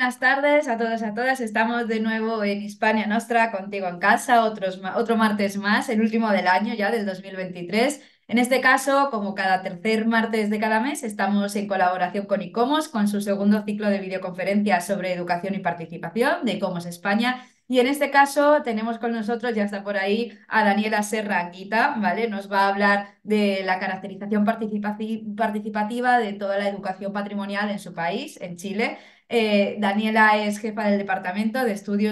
Buenas tardes a todos, a todas. Estamos de nuevo en Hispania Nostra, contigo en casa, otro martes más, el último del año ya, del 2023. En este caso, como cada tercer martes de cada mes, estamos en colaboración con ICOMOS, con su segundo ciclo de videoconferencias sobre educación y participación de ICOMOS España. Y en este caso tenemos con nosotros, ya está por ahí, a Daniela Serra Anguita, ¿vale? Nos va a hablar de la caracterización participativa de toda la educación patrimonial en su país, en Chile. Daniela es jefa del Departamento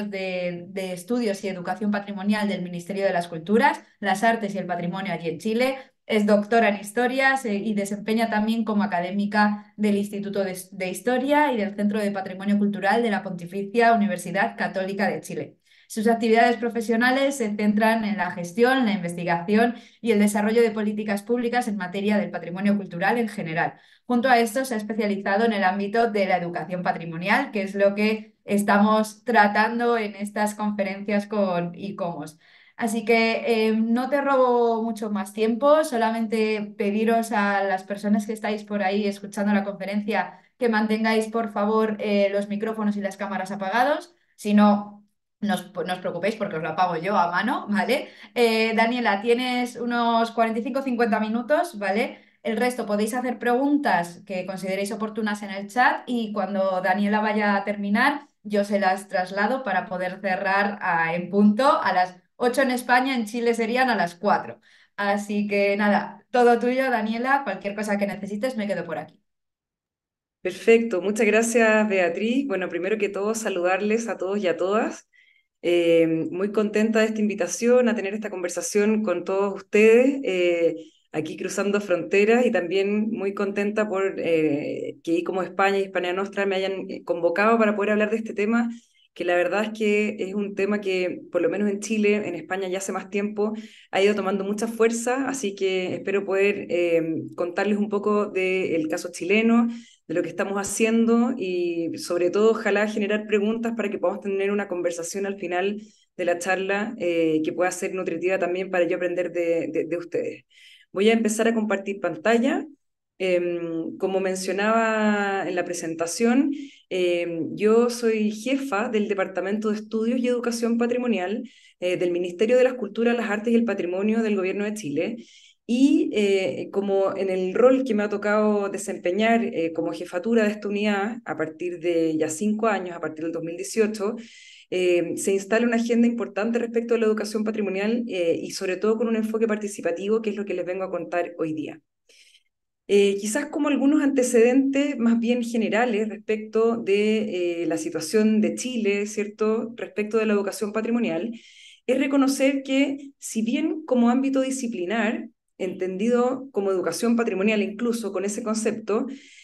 de Estudios y Educación Patrimonial del Ministerio de las Culturas, las Artes y el Patrimonio allí en Chile. Es doctora en Historias y desempeña también como académica del Instituto de Historia y del Centro de Patrimonio Cultural de la Pontificia Universidad Católica de Chile. Sus actividades profesionales se centran en la gestión, la investigación y el desarrollo de políticas públicas en materia del patrimonio cultural en general. Junto a esto, se ha especializado en el ámbito de la educación patrimonial, que es lo que estamos tratando en estas conferencias con ICOMOS. Así que no te robo mucho más tiempo, solamente pediros a las personas que estáis por ahí escuchando la conferencia que mantengáis, por favor, los micrófonos y las cámaras apagados. Si no, no os preocupéis porque os lo apago yo a mano, ¿vale? Daniela, tienes unos 45-50 minutos, ¿vale? El resto podéis hacer preguntas que consideréis oportunas en el chat y cuando Daniela vaya a terminar, yo se las traslado para poder cerrar en punto a las 8 en España, en Chile serían a las 4. Así que nada, todo tuyo, Daniela. Cualquier cosa que necesites, me quedo por aquí. Perfecto, muchas gracias Beatriz. Bueno, primero que todo, saludarles a todos y a todas. Muy contenta de esta invitación a tener esta conversación con todos ustedes, aquí cruzando fronteras y también muy contenta por que como España y Hispania Nostra me hayan convocado para poder hablar de este tema, que la verdad es que es un tema que por lo menos en Chile, en España ya hace más tiempo, ha ido tomando mucha fuerza, así que espero poder contarles un poco del caso chileno, de lo que estamos haciendo y sobre todo ojalá generar preguntas para que podamos tener una conversación al final de la charla que pueda ser nutritiva también para yo aprender de ustedes. Voy a empezar a compartir pantalla. Como mencionaba en la presentación, yo soy jefa del Departamento de Estudios y Educación Patrimonial del Ministerio de las Culturas, las Artes y el Patrimonio del Gobierno de Chile. Y como en el rol que me ha tocado desempeñar como jefatura de esta unidad a partir de ya 5 años, a partir del 2018, se instala una agenda importante respecto a la educación patrimonial y sobre todo con un enfoque participativo, que es lo que les vengo a contar hoy día. Quizás como algunos antecedentes más bien generales respecto de la situación de Chile, ¿cierto? Respecto de la educación patrimonial, es reconocer que si bien como ámbito disciplinar, entendido como educación patrimonial incluso con ese concepto,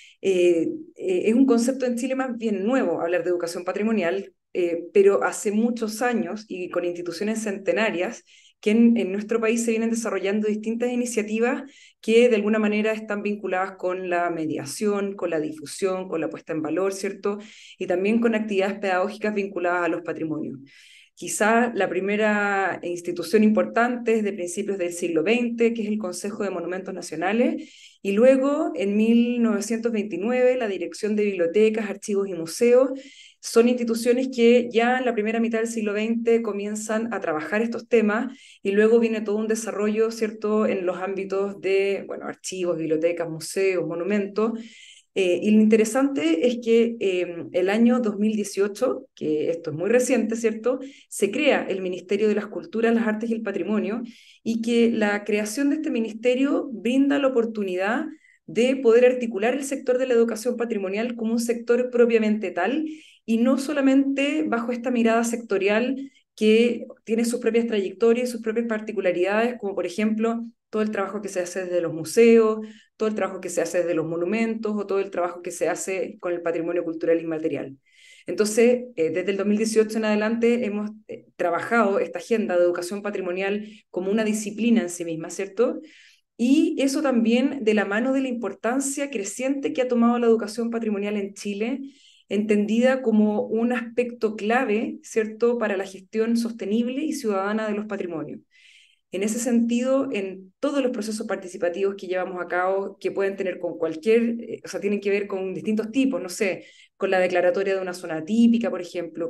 es un concepto en Chile más bien nuevo hablar de educación patrimonial, pero hace muchos años y con instituciones centenarias que en nuestro país se vienen desarrollando distintas iniciativas que de alguna manera están vinculadas con la mediación, con la difusión, con la puesta en valor, ¿cierto? Y también con actividades pedagógicas vinculadas a los patrimonios. Quizá la primera institución importante es de principios del siglo XX, que es el Consejo de Monumentos Nacionales, y luego en 1929 la Dirección de Bibliotecas, Archivos y Museos. Son instituciones que ya en la primera mitad del siglo XX comienzan a trabajar estos temas y luego viene todo un desarrollo, ¿cierto?, en los ámbitos de, bueno, archivos, bibliotecas, museos, monumentos. Y lo interesante es que el año 2018, que esto es muy reciente, ¿cierto?, se crea el Ministerio de las Culturas, las Artes y el Patrimonio, y que la creación de este ministerio brinda la oportunidad de poder articular el sector de la educación patrimonial como un sector propiamente tal, y no solamente bajo esta mirada sectorial que tiene sus propias trayectorias y sus propias particularidades, como por ejemplo todo el trabajo que se hace desde los museos, todo el trabajo que se hace desde los monumentos o todo el trabajo que se hace con el patrimonio cultural inmaterial. Entonces, desde el 2018 en adelante hemos trabajado esta agenda de educación patrimonial como una disciplina en sí misma, ¿cierto? Y eso también de la mano de la importancia creciente que ha tomado la educación patrimonial en Chile, entendida como un aspecto clave, ¿cierto?, para la gestión sostenible y ciudadana de los patrimonios. En ese sentido, en todos los procesos participativos que llevamos a cabo, que pueden tener con cualquier, o sea, tienen que ver con distintos tipos, no sé, con la declaratoria de una zona típica, por ejemplo,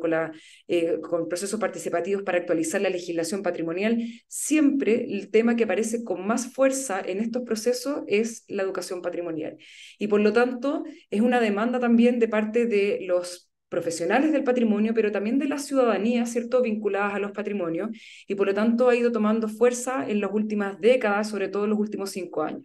con procesos participativos para actualizar la legislación patrimonial, siempre el tema que aparece con más fuerza en estos procesos es la educación patrimonial. Y por lo tanto, es una demanda también de parte de los profesionales del patrimonio, pero también de la ciudadanía, ¿cierto?, vinculadas a los patrimonios, y por lo tanto ha ido tomando fuerza en las últimas décadas, sobre todo en los últimos 5 años.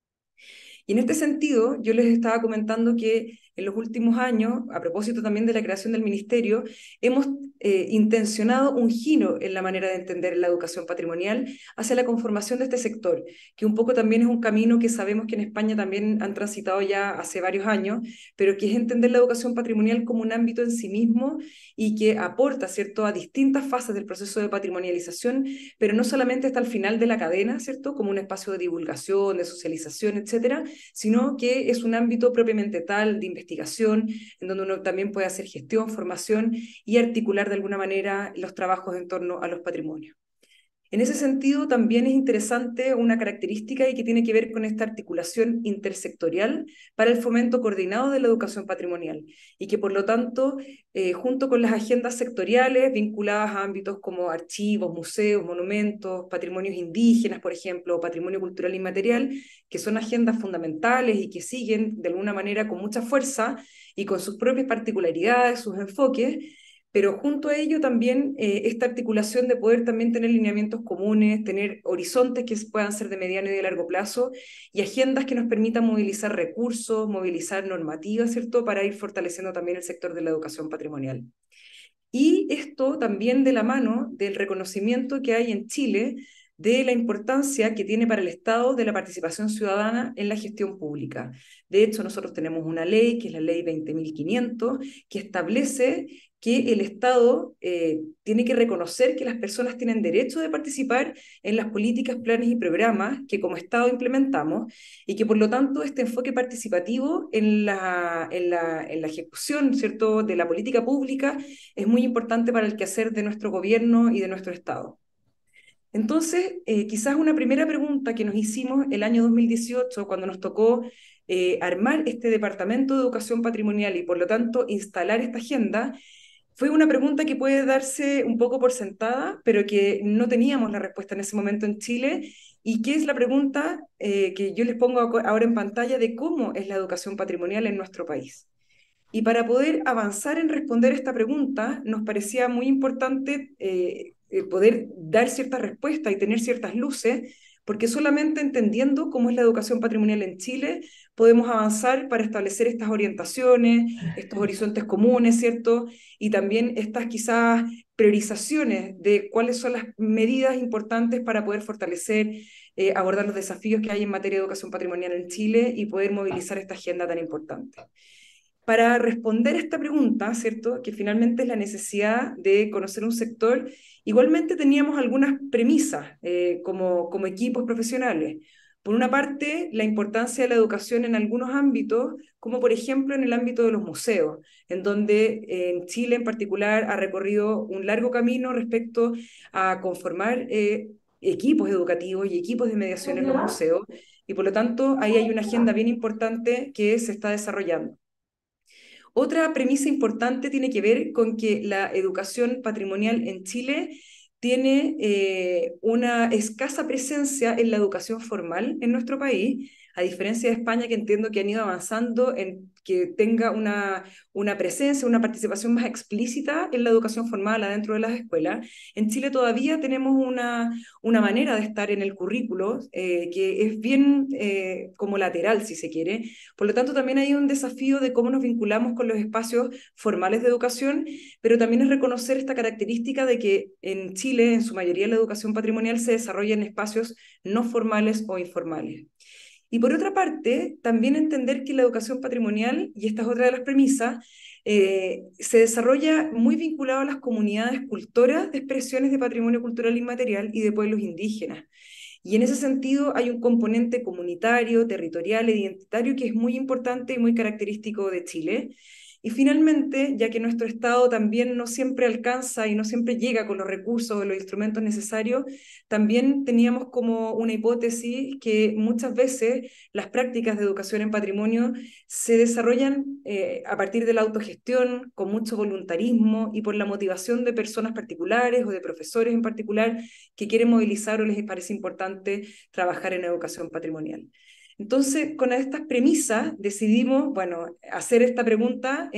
Y en este sentido, yo les estaba comentando que en los últimos años, a propósito también de la creación del ministerio, hemos intencionado un giro en la manera de entender la educación patrimonial hacia la conformación de este sector, que un poco también es un camino que sabemos que en España también han transitado ya hace varios años, pero que es entender la educación patrimonial como un ámbito en sí mismo y que aporta, ¿cierto?, a distintas fases del proceso de patrimonialización, pero no solamente hasta el final de la cadena, ¿cierto?, como un espacio de divulgación, de socialización, etcétera, sino que es un ámbito propiamente tal de investigación, en donde uno también puede hacer gestión, formación y articular de alguna manera los trabajos en torno a los patrimonios. En ese sentido, también es interesante una característica y que tiene que ver con esta articulación intersectorial para el fomento coordinado de la educación patrimonial y que por lo tanto, junto con las agendas sectoriales vinculadas a ámbitos como archivos, museos, monumentos, patrimonios indígenas, por ejemplo, o patrimonio cultural inmaterial, que son agendas fundamentales y que siguen de alguna manera con mucha fuerza y con sus propias particularidades, sus enfoques, pero junto a ello también esta articulación de poder también tener lineamientos comunes, tener horizontes que puedan ser de mediano y de largo plazo y agendas que nos permitan movilizar recursos, movilizar normativas, ¿cierto?, para ir fortaleciendo también el sector de la educación patrimonial. Y esto también de la mano del reconocimiento que hay en Chile de la importancia que tiene para el Estado de la participación ciudadana en la gestión pública. De hecho, nosotros tenemos una ley, que es la ley 20.500, que establece que el Estado tiene que reconocer que las personas tienen derecho de participar en las políticas, planes y programas que como Estado implementamos y que por lo tanto este enfoque participativo en la ejecución, ¿cierto?, de la política pública es muy importante para el quehacer de nuestro gobierno y de nuestro Estado. Entonces, quizás una primera pregunta que nos hicimos el año 2018, cuando nos tocó armar este Departamento de Educación Patrimonial y por lo tanto instalar esta agenda, fue una pregunta que puede darse un poco por sentada, pero que no teníamos la respuesta en ese momento en Chile, y que es la pregunta que yo les pongo ahora en pantalla de cómo es la educación patrimonial en nuestro país. Y para poder avanzar en responder esta pregunta, nos parecía muy importante poder dar ciertas respuestas y tener ciertas luces, porque solamente entendiendo cómo es la educación patrimonial en Chile, podemos avanzar para establecer estas orientaciones, estos horizontes comunes, ¿cierto? Y también estas quizás priorizaciones de cuáles son las medidas importantes para poder fortalecer, abordar los desafíos que hay en materia de educación patrimonial en Chile y poder movilizar esta agenda tan importante. Para responder a esta pregunta, ¿cierto?, que finalmente es la necesidad de conocer un sector, igualmente teníamos algunas premisas como equipos profesionales. Por una parte, la importancia de la educación en algunos ámbitos, como por ejemplo en el ámbito de los museos, en donde en Chile en particular ha recorrido un largo camino respecto a conformar equipos educativos y equipos de mediación en los museos, y por lo tanto ahí hay una agenda bien importante que se está desarrollando. Otra premisa importante tiene que ver con que la educación patrimonial en Chile tiene una escasa presencia en la educación formal en nuestro país, a diferencia de España, que entiendo que han ido avanzando en que tenga una presencia, una participación más explícita en la educación formal adentro de las escuelas. En Chile todavía tenemos una manera de estar en el currículo que es bien como lateral, si se quiere. Por lo tanto, también hay un desafío de cómo nos vinculamos con los espacios formales de educación, pero también es reconocer esta característica de que en Chile, en su mayoría, la educación patrimonial se desarrolla en espacios no formales o informales. Y por otra parte, también entender que la educación patrimonial, y esta es otra de las premisas, se desarrolla muy vinculado a las comunidades cultoras de expresiones de patrimonio cultural inmaterial y de pueblos indígenas. Y en ese sentido hay un componente comunitario, territorial e identitario que es muy importante y muy característico de Chile. Y finalmente, ya que nuestro Estado también no siempre alcanza y no siempre llega con los recursos o los instrumentos necesarios, también teníamos como una hipótesis que muchas veces las prácticas de educación en patrimonio se desarrollan a partir de la autogestión, con mucho voluntarismo y por la motivación de personas particulares o de profesores en particular que quieren movilizar o les parece importante trabajar en educación patrimonial. Entonces, con estas premisas decidimos, bueno, hacer esta pregunta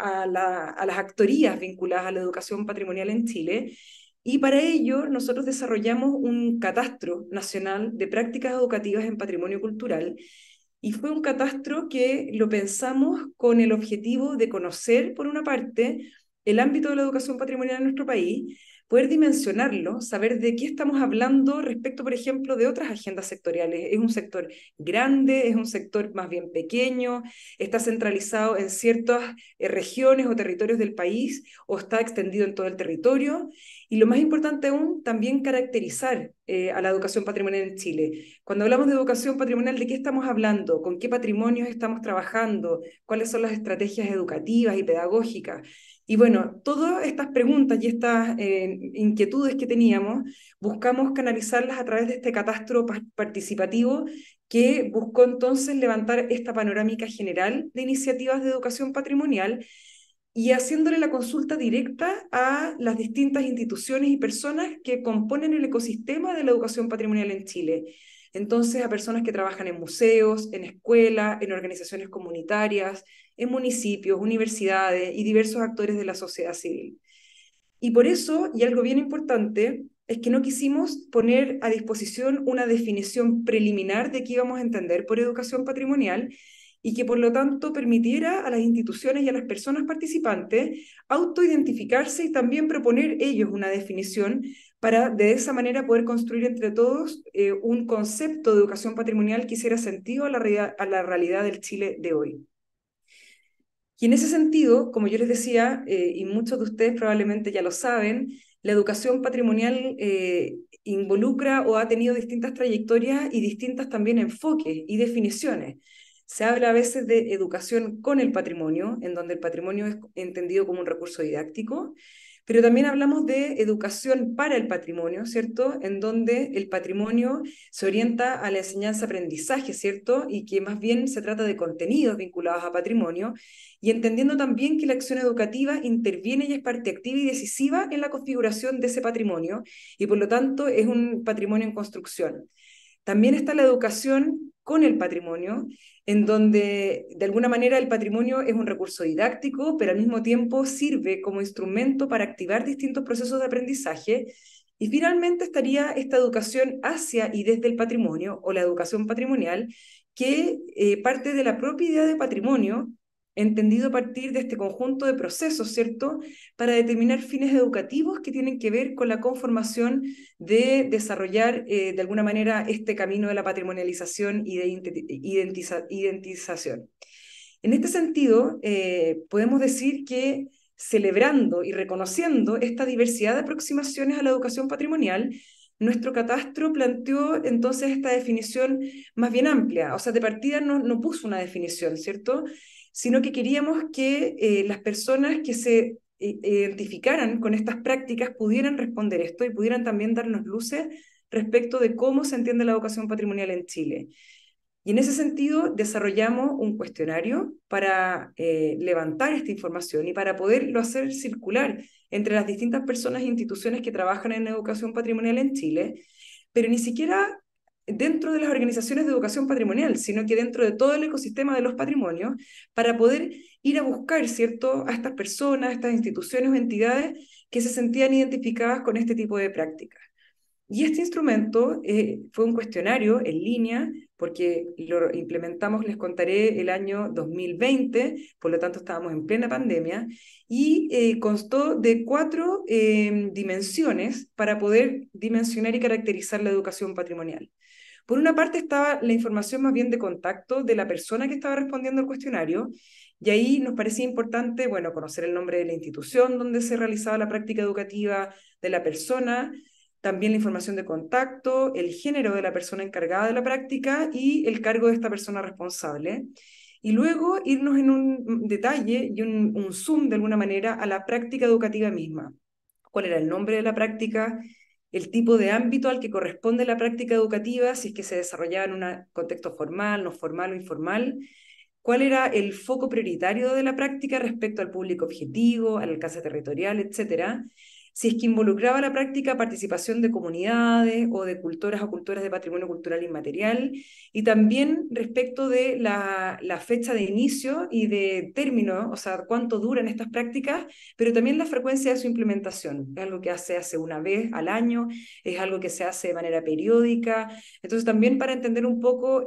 a las actorías vinculadas a la educación patrimonial en Chile, y para ello nosotros desarrollamos un catastro nacional de prácticas educativas en patrimonio cultural, y fue un catastro que lo pensamos con el objetivo de conocer, por una parte, el ámbito de la educación patrimonial en nuestro país, poder dimensionarlo, saber de qué estamos hablando respecto, por ejemplo, de otras agendas sectoriales. Es un sector grande, es un sector más bien pequeño, está centralizado en ciertas regiones o territorios del país, o está extendido en todo el territorio. Y lo más importante aún, también caracterizar a la educación patrimonial en Chile. Cuando hablamos de educación patrimonial, ¿de qué estamos hablando? ¿Con qué patrimonios estamos trabajando? ¿Cuáles son las estrategias educativas y pedagógicas? Y bueno, todas estas preguntas y estas inquietudes que teníamos, buscamos canalizarlas a través de este catastro participativo que buscó entonces levantar esta panorámica general de iniciativas de educación patrimonial y haciéndole la consulta directa a las distintas instituciones y personas que componen el ecosistema de la educación patrimonial en Chile. Entonces, a personas que trabajan en museos, en escuelas, en organizaciones comunitarias, en municipios, universidades y diversos actores de la sociedad civil. Y por eso, y algo bien importante, es que no quisimos poner a disposición una definición preliminar de qué íbamos a entender por educación patrimonial, y que por lo tanto permitiera a las instituciones y a las personas participantes autoidentificarse y también proponer ellos una definición para de esa manera poder construir entre todos un concepto de educación patrimonial que hiciera sentido a la realidad del Chile de hoy. Y en ese sentido, como yo les decía, y muchos de ustedes probablemente ya lo saben, la educación patrimonial involucra o ha tenido distintas trayectorias y distintas también enfoques y definiciones. Se habla a veces de educación con el patrimonio, en donde el patrimonio es entendido como un recurso didáctico, pero también hablamos de educación para el patrimonio, ¿cierto? En donde el patrimonio se orienta a la enseñanza-aprendizaje, ¿cierto? Y que más bien se trata de contenidos vinculados a patrimonio, y entendiendo también que la acción educativa interviene y es parte activa y decisiva en la configuración de ese patrimonio, y por lo tanto es un patrimonio en construcción. También está la educación con el patrimonio, en donde de alguna manera el patrimonio es un recurso didáctico, pero al mismo tiempo sirve como instrumento para activar distintos procesos de aprendizaje. Y finalmente estaría esta educación hacia y desde el patrimonio, o la educación patrimonial, que parte de la propia idea de patrimonio, entendido a partir de este conjunto de procesos, ¿cierto?, para determinar fines educativos que tienen que ver con la conformación de desarrollar de alguna manera este camino de la patrimonialización y de identización. En este sentido, podemos decir que celebrando y reconociendo esta diversidad de aproximaciones a la educación patrimonial, nuestro catastro planteó entonces esta definición más bien amplia. O sea, de partida no puso una definición, ¿cierto?, sino que queríamos que las personas que se identificaran con estas prácticas pudieran responder esto y pudieran también darnos luces respecto de cómo se entiende la educación patrimonial en Chile. Y en ese sentido desarrollamos un cuestionario para levantar esta información y para poderlo hacer circular entre las distintas personas e instituciones que trabajan en educación patrimonial en Chile, pero ni siquiera dentro de las organizaciones de educación patrimonial, sino que dentro de todo el ecosistema de los patrimonios, para poder ir a buscar, ¿cierto?, a estas personas, a estas instituciones o entidades que se sentían identificadas con este tipo de prácticas. Y este instrumento fue un cuestionario en línea, porque lo implementamos, les contaré, el año 2020, por lo tanto estábamos en plena pandemia, y constó de 4 dimensiones para poder dimensionar y caracterizar la educación patrimonial. Por una parte estaba la información más bien de contacto de la persona que estaba respondiendo al cuestionario, y ahí nos parecía importante, bueno, conocer el nombre de la institución donde se realizaba la práctica educativa de la persona, también la información de contacto, el género de la persona encargada de la práctica y el cargo de esta persona responsable. y luego irnos en un detalle y un zoom de alguna manera a la práctica educativa misma. ¿Cuál era el nombre de la práctica? El tipo de ámbito al que corresponde la práctica educativa, si es que se desarrollaba en un contexto formal, no formal o informal. ¿Cuál era el foco prioritario de la práctica respecto al público objetivo, al alcance territorial, etcétera? Si es que involucraba la práctica participación de comunidades o de cultoras o cultoras de patrimonio cultural inmaterial, y también respecto de la fecha de inicio y de término, o sea, cuánto duran estas prácticas, pero también la frecuencia de su implementación. Es algo que se hace una vez al año, es algo que se hace de manera periódica, entonces también para entender un poco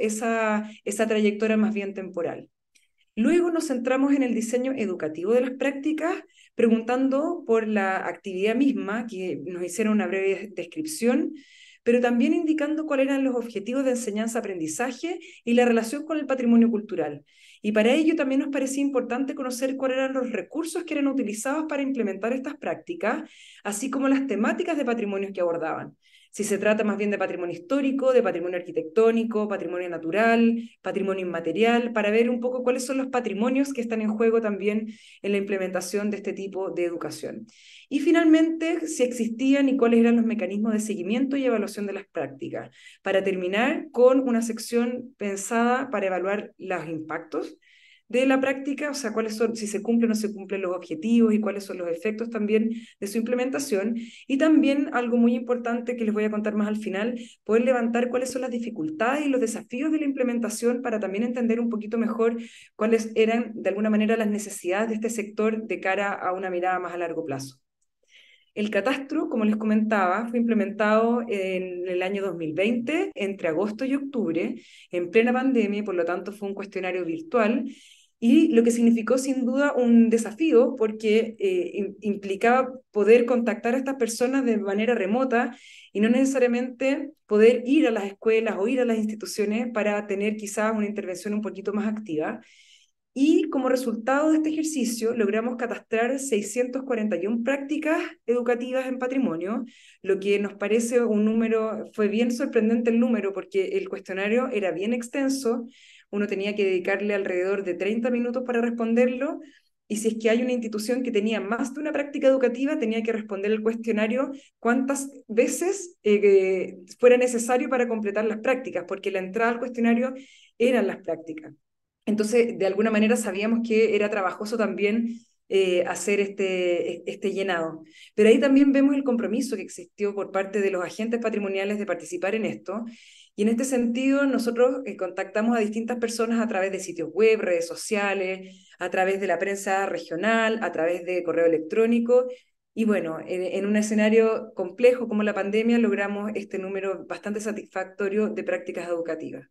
esa trayectoria más bien temporal. Luego nos centramos en el diseño educativo de las prácticas, preguntando por la actividad misma, que nos hicieron una breve descripción, pero también indicando cuáles eran los objetivos de enseñanza-aprendizaje y la relación con el patrimonio cultural. Y para ello también nos parecía importante conocer cuáles eran los recursos que eran utilizados para implementar estas prácticas, así como las temáticas de patrimonios que abordaban. Si se trata más bien de patrimonio histórico, de patrimonio arquitectónico, patrimonio natural, patrimonio inmaterial, para ver un poco cuáles son los patrimonios que están en juego también en la implementación de este tipo de educación. Y finalmente, si existían y cuáles eran los mecanismos de seguimiento y evaluación de las prácticas, para terminar con una sección pensada para evaluar los impactos de la práctica, o sea, cuáles son, si se cumplen o no se cumplen los objetivos y cuáles son los efectos también de su implementación. Y también algo muy importante que les voy a contar más al final, poder levantar cuáles son las dificultades y los desafíos de la implementación para también entender un poquito mejor cuáles eran de alguna manera las necesidades de este sector de cara a una mirada más a largo plazo. El catastro, como les comentaba, fue implementado en el año 2020, entre agosto y octubre, en plena pandemia, y por lo tanto fue un cuestionario virtual, y lo que significó sin duda un desafío porque implicaba poder contactar a estas personas de manera remota y no necesariamente poder ir a las escuelas o ir a las instituciones para tener quizás una intervención un poquito más activa. Y como resultado de este ejercicio logramos catastrar 641 prácticas educativas en patrimonio, lo que nos parece un número, fue bien sorprendente el número porque el cuestionario era bien extenso, uno tenía que dedicarle alrededor de 30 minutos para responderlo, y si es que hay una institución que tenía más de una práctica educativa, tenía que responder el cuestionario cuántas veces fuera necesario para completar las prácticas, porque la entrada al cuestionario eran las prácticas. Entonces, de alguna manera sabíamos que era trabajoso también hacer este llenado. Pero ahí también vemos el compromiso que existió por parte de los agentes patrimoniales de participar en esto. Y en este sentido, nosotros contactamos a distintas personas a través de sitios web, redes sociales, a través de la prensa regional, a través de correo electrónico. Y bueno, en un escenario complejo como la pandemia, logramos este número bastante satisfactorio de prácticas educativas.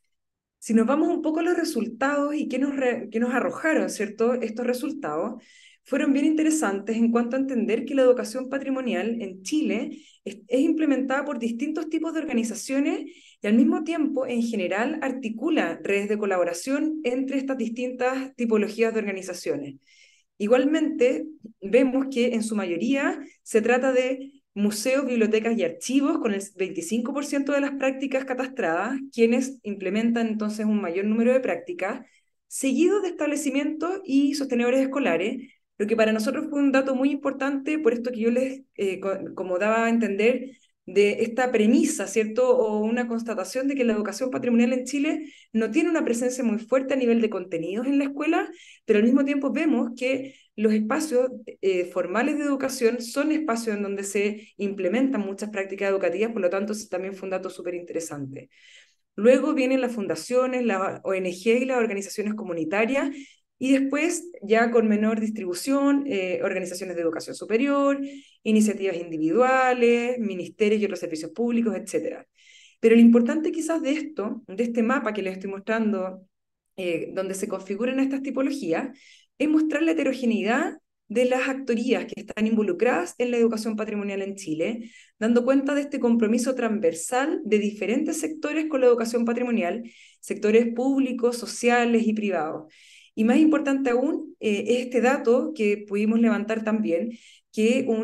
Si nos vamos un poco a los resultados y qué nos arrojaron, ¿cierto? Estos resultados fueron bien interesantes en cuanto a entender que la educación patrimonial en Chile es implementada por distintos tipos de organizaciones y al mismo tiempo, en general, articula redes de colaboración entre estas distintas tipologías de organizaciones. Igualmente, vemos que en su mayoría se trata de museos, bibliotecas y archivos, con el 25% de las prácticas catastradas, quienes implementan entonces un mayor número de prácticas, seguido de establecimientos y sostenedores escolares, lo que para nosotros fue un dato muy importante, por esto que yo les, como daba a entender, de esta premisa, ¿cierto? O una constatación de que la educación patrimonial en Chile no tiene una presencia muy fuerte a nivel de contenidos en la escuela, pero al mismo tiempo vemos que los espacios formales de educación son espacios en donde se implementan muchas prácticas educativas, por lo tanto, también fue un dato súper interesante. Luego vienen las fundaciones, las ONG y las organizaciones comunitarias, y después, ya con menor distribución, organizaciones de educación superior, iniciativas individuales, ministerios y otros servicios públicos, etc. Pero lo importante quizás de esto, de este mapa que les estoy mostrando, donde se configuran estas tipologías, es mostrar la heterogeneidad de las actorías que están involucradas en la educación patrimonial en Chile, dando cuenta de este compromiso transversal de diferentes sectores con la educación patrimonial, sectores públicos, sociales y privados. Y más importante aún, es este dato que pudimos levantar también, que un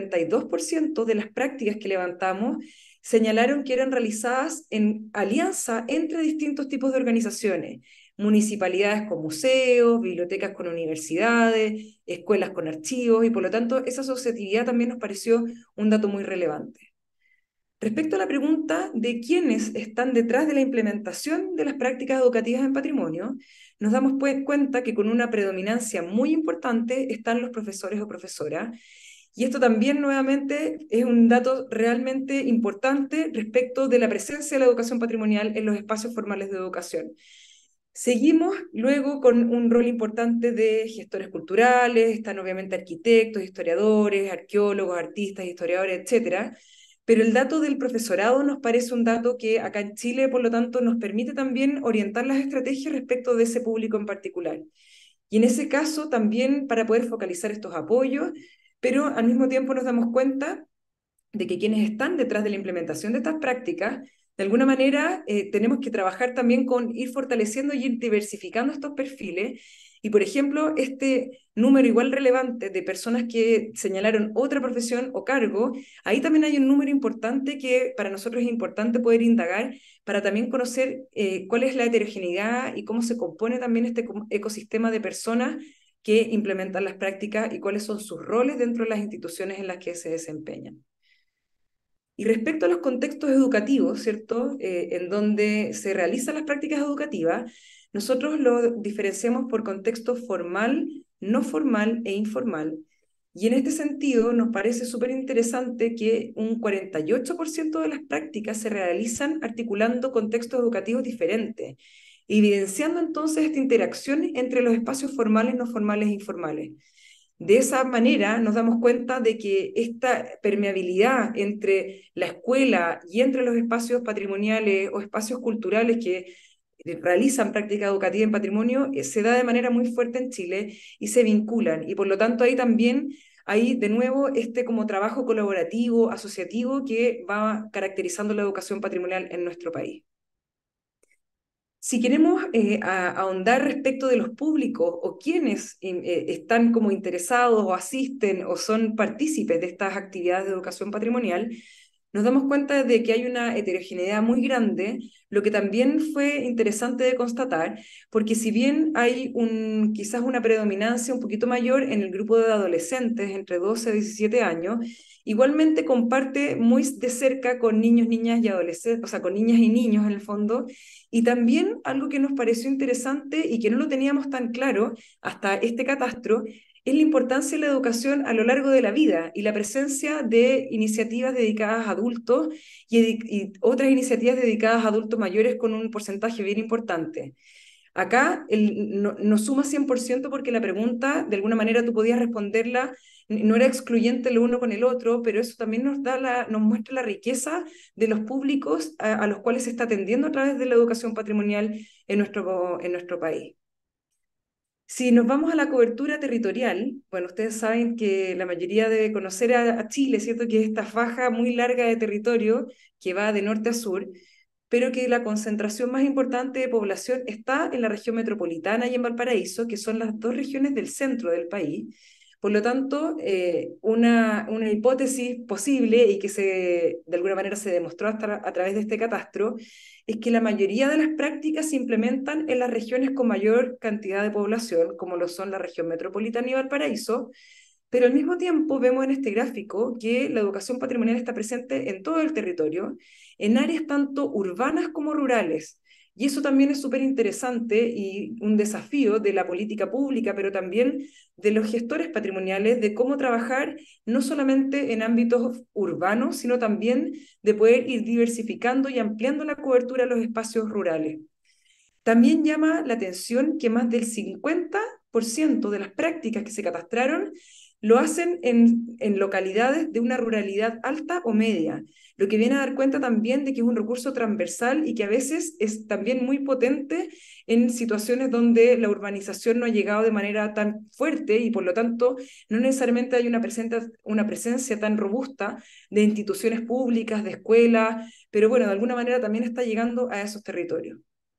52% de las prácticas que levantamos señalaron que eran realizadas en alianza entre distintos tipos de organizaciones, municipalidades con museos, bibliotecas con universidades, escuelas con archivos, y por lo tanto esa asociatividad también nos pareció un dato muy relevante. Respecto a la pregunta de quiénes están detrás de la implementación de las prácticas educativas en patrimonio, nos damos cuenta que con una predominancia muy importante están los profesores o profesoras, y esto también nuevamente es un dato realmente importante respecto de la presencia de la educación patrimonial en los espacios formales de educación. Seguimos luego con un rol importante de gestores culturales, están obviamente arquitectos, historiadores, arqueólogos, artistas, historiadores, etcétera. Pero el dato del profesorado nos parece un dato que acá en Chile, por lo tanto, nos permite también orientar las estrategias respecto de ese público en particular. Y en ese caso también para poder focalizar estos apoyos, pero al mismo tiempo nos damos cuenta de que quienes están detrás de la implementación de estas prácticas, de alguna manera tenemos que trabajar también con ir fortaleciendo y ir diversificando estos perfiles. Y, por ejemplo, este número igual relevante de personas que señalaron otra profesión o cargo, ahí también hay un número importante que para nosotros es importante poder indagar para también conocer cuál es la heterogeneidad y cómo se compone también este ecosistema de personas que implementan las prácticas y cuáles son sus roles dentro de las instituciones en las que se desempeñan. Y respecto a los contextos educativos, ¿cierto? En donde se realizan las prácticas educativas, nosotros lo diferenciamos por contexto formal, no formal e informal. Y en este sentido, nos parece súper interesante que un 48% de las prácticas se realizan articulando contextos educativos diferentes, evidenciando entonces esta interacción entre los espacios formales, no formales e informales. De esa manera nos damos cuenta de que esta permeabilidad entre la escuela y entre los espacios patrimoniales o espacios culturales que realizan práctica educativa en patrimonio se da de manera muy fuerte en Chile y se vinculan. Y por lo tanto ahí también hay de nuevo este como trabajo colaborativo, asociativo que va caracterizando la educación patrimonial en nuestro país. Si queremos ahondar respecto de los públicos o quienes están como interesados o asisten o son partícipes de estas actividades de educación patrimonial, nos damos cuenta de que hay una heterogeneidad muy grande, lo que también fue interesante de constatar, porque si bien hay quizás una predominancia un poquito mayor en el grupo de adolescentes entre 12 y 17 años, igualmente comparte muy de cerca con niños, niñas y adolescentes, o sea, con niñas y niños en el fondo, y también algo que nos pareció interesante y que no lo teníamos tan claro hasta este catastro, es la importancia de la educación a lo largo de la vida y la presencia de iniciativas dedicadas a adultos y otras iniciativas dedicadas a adultos mayores con un porcentaje bien importante. Acá no suma 100% porque la pregunta, de alguna manera tú podías responderla, no era excluyente lo uno con el otro, pero eso también nos muestra la riqueza de los públicos a los cuales se está atendiendo a través de la educación patrimonial en nuestro país. Si nos vamos a la cobertura territorial, bueno, ustedes saben que la mayoría debe conocer a Chile, ¿cierto? Que es esta faja muy larga de territorio que va de norte a sur, pero que la concentración más importante de población está en la región metropolitana y en Valparaíso, que son las dos regiones del centro del país. Por lo tanto, una hipótesis posible y que de alguna manera se demostró hasta a través de este catastro, es que la mayoría de las prácticas se implementan en las regiones con mayor cantidad de población, como lo son la región metropolitana y Valparaíso, pero al mismo tiempo vemos en este gráfico que la educación patrimonial está presente en todo el territorio, en áreas tanto urbanas como rurales. Y eso también es súper interesante y un desafío de la política pública, pero también de los gestores patrimoniales, de cómo trabajar no solamente en ámbitos urbanos, sino también de poder ir diversificando y ampliando la cobertura a los espacios rurales. También llama la atención que más del 50% de las prácticas que se catastraron lo hacen en localidades de una ruralidad alta o media, lo que viene a dar cuenta también de que es un recurso transversal y que a veces es también muy potente en situaciones donde la urbanización no ha llegado de manera tan fuerte y por lo tanto no necesariamente hay una presencia tan robusta de instituciones públicas, de escuelas, pero bueno, de alguna manera también está llegando a esos territorios.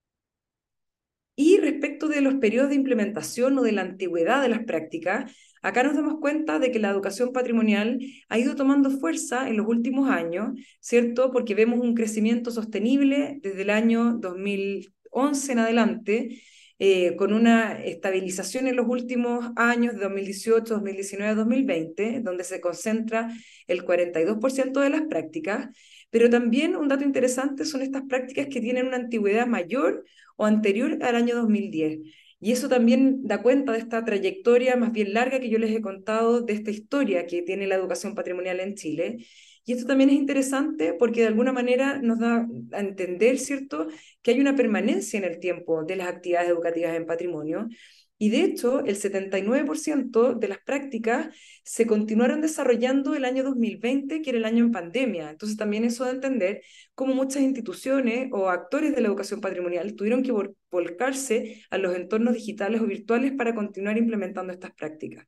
Y respecto de los periodos de implementación o de la antigüedad de las prácticas, acá nos damos cuenta de que la educación patrimonial ha ido tomando fuerza en los últimos años, ¿cierto? Porque vemos un crecimiento sostenible desde el año 2011 en adelante, con una estabilización en los últimos años, de 2018, 2019, 2020, donde se concentra el 42% de las prácticas, pero también un dato interesante son estas prácticas que tienen una antigüedad mayor o anterior al año 2010. Y eso también da cuenta de esta trayectoria más bien larga que yo les he contado, de esta historia que tiene la educación patrimonial en Chile. Y esto también es interesante porque de alguna manera nos da a entender, ¿cierto?, que hay una permanencia en el tiempo de las actividades educativas en patrimonio. Y de hecho, el 79% de las prácticas se continuaron desarrollando el año 2020, que era el año en pandemia. Entonces también eso de entender cómo muchas instituciones o actores de la educación patrimonial tuvieron que volcarse a los entornos digitales o virtuales para continuar implementando estas prácticas.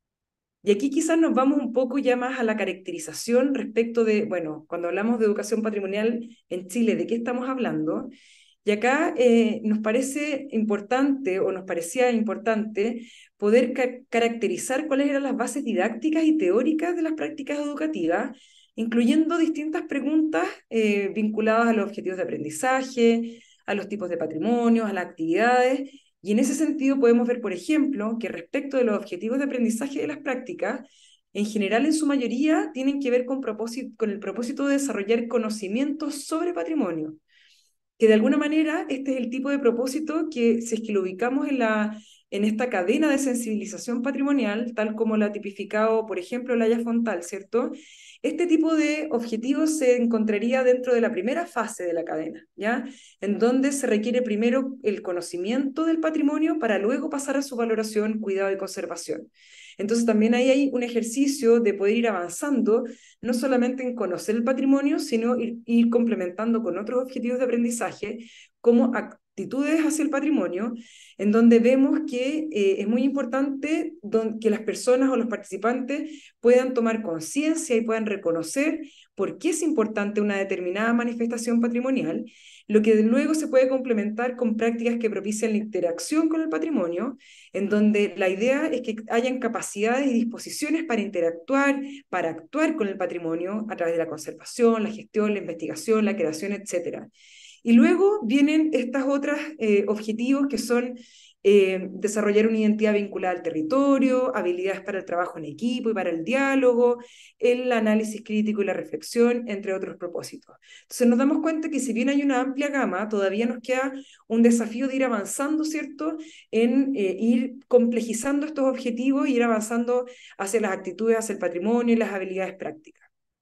Y aquí quizás nos vamos un poco ya más a la caracterización respecto de, bueno, cuando hablamos de educación patrimonial en Chile, ¿de qué estamos hablando? Y acá nos parece importante, o nos parecía importante, poder caracterizar cuáles eran las bases didácticas y teóricas de las prácticas educativas, incluyendo distintas preguntas vinculadas a los objetivos de aprendizaje, a los tipos de patrimonio, a las actividades. Y en ese sentido podemos ver, por ejemplo, que respecto de los objetivos de aprendizaje de las prácticas, en general, en su mayoría, tienen que ver con el propósito de desarrollar conocimientos sobre patrimonio, que de alguna manera este es el tipo de propósito que, si es que lo ubicamos en esta cadena de sensibilización patrimonial, tal como la ha tipificado, por ejemplo, Laia Fontal, ¿cierto? Este tipo de objetivos se encontraría dentro de la primera fase de la cadena, ¿ya? En donde se requiere primero el conocimiento del patrimonio para luego pasar a su valoración, cuidado y conservación. Entonces también ahí hay un ejercicio de poder ir avanzando, no solamente en conocer el patrimonio, sino ir complementando con otros objetivos de aprendizaje, como actitudes hacia el patrimonio, en donde vemos que es muy importante que las personas o los participantes puedan tomar conciencia y puedan reconocer por qué es importante una determinada manifestación patrimonial, lo que luego se puede complementar con prácticas que propician la interacción con el patrimonio, en donde la idea es que hayan capacidades y disposiciones para interactuar, para actuar con el patrimonio a través de la conservación, la gestión, la investigación, la creación, etcétera. Y luego vienen estas otras objetivos que son desarrollar una identidad vinculada al territorio, habilidades para el trabajo en equipo y para el diálogo, el análisis crítico y la reflexión, entre otros propósitos. Entonces nos damos cuenta que si bien hay una amplia gama, todavía nos queda un desafío de ir avanzando, ¿cierto?, en ir complejizando estos objetivos y ir avanzando hacia las actitudes, hacia el patrimonio y las habilidades prácticas.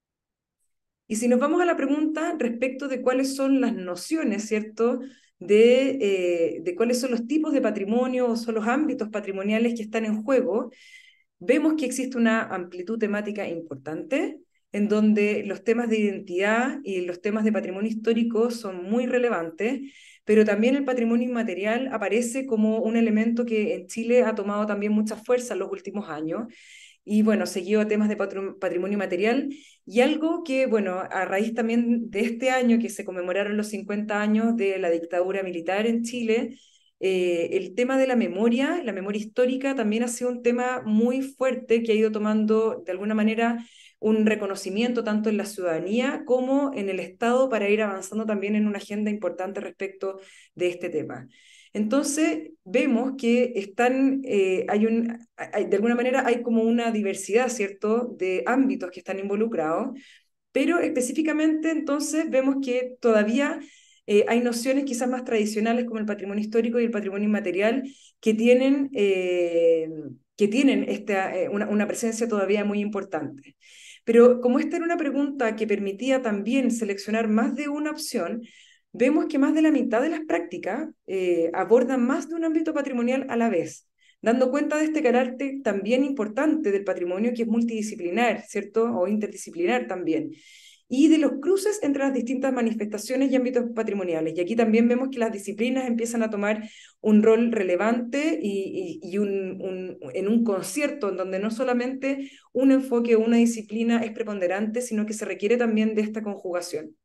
Y si nos vamos a la pregunta respecto de cuáles son las nociones, ¿cierto?, de cuáles son los tipos de patrimonio o son los ámbitos patrimoniales que están en juego, vemos que existe una amplitud temática importante, en donde los temas de identidad y los temas de patrimonio histórico son muy relevantes, pero también el patrimonio inmaterial aparece como un elemento que en Chile ha tomado también mucha fuerza en los últimos años, y bueno, seguido a temas de patrimonio material, y algo que, bueno, a raíz también de este año que se conmemoraron los 50 años de la dictadura militar en Chile, el tema de la memoria histórica, también ha sido un tema muy fuerte que ha ido tomando de alguna manera un reconocimiento tanto en la ciudadanía como en el Estado para ir avanzando también en una agenda importante respecto de este tema. Entonces, vemos que de alguna manera hay como una diversidad, ¿cierto?, de ámbitos que están involucrados, pero específicamente entonces vemos que todavía hay nociones quizás más tradicionales como el patrimonio histórico y el patrimonio inmaterial que tienen una presencia todavía muy importante. Pero como esta era una pregunta que permitía también seleccionar más de una opción, vemos que más de la mitad de las prácticas abordan más de un ámbito patrimonial a la vez, dando cuenta de este carácter también importante del patrimonio que es multidisciplinar, ¿cierto? O interdisciplinar también. Y de los cruces entre las distintas manifestaciones y ámbitos patrimoniales. Y aquí también vemos que las disciplinas empiezan a tomar un rol relevante en un concierto en donde no solamente un enfoque o una disciplina es preponderante, sino que se requiere también de esta conjugación.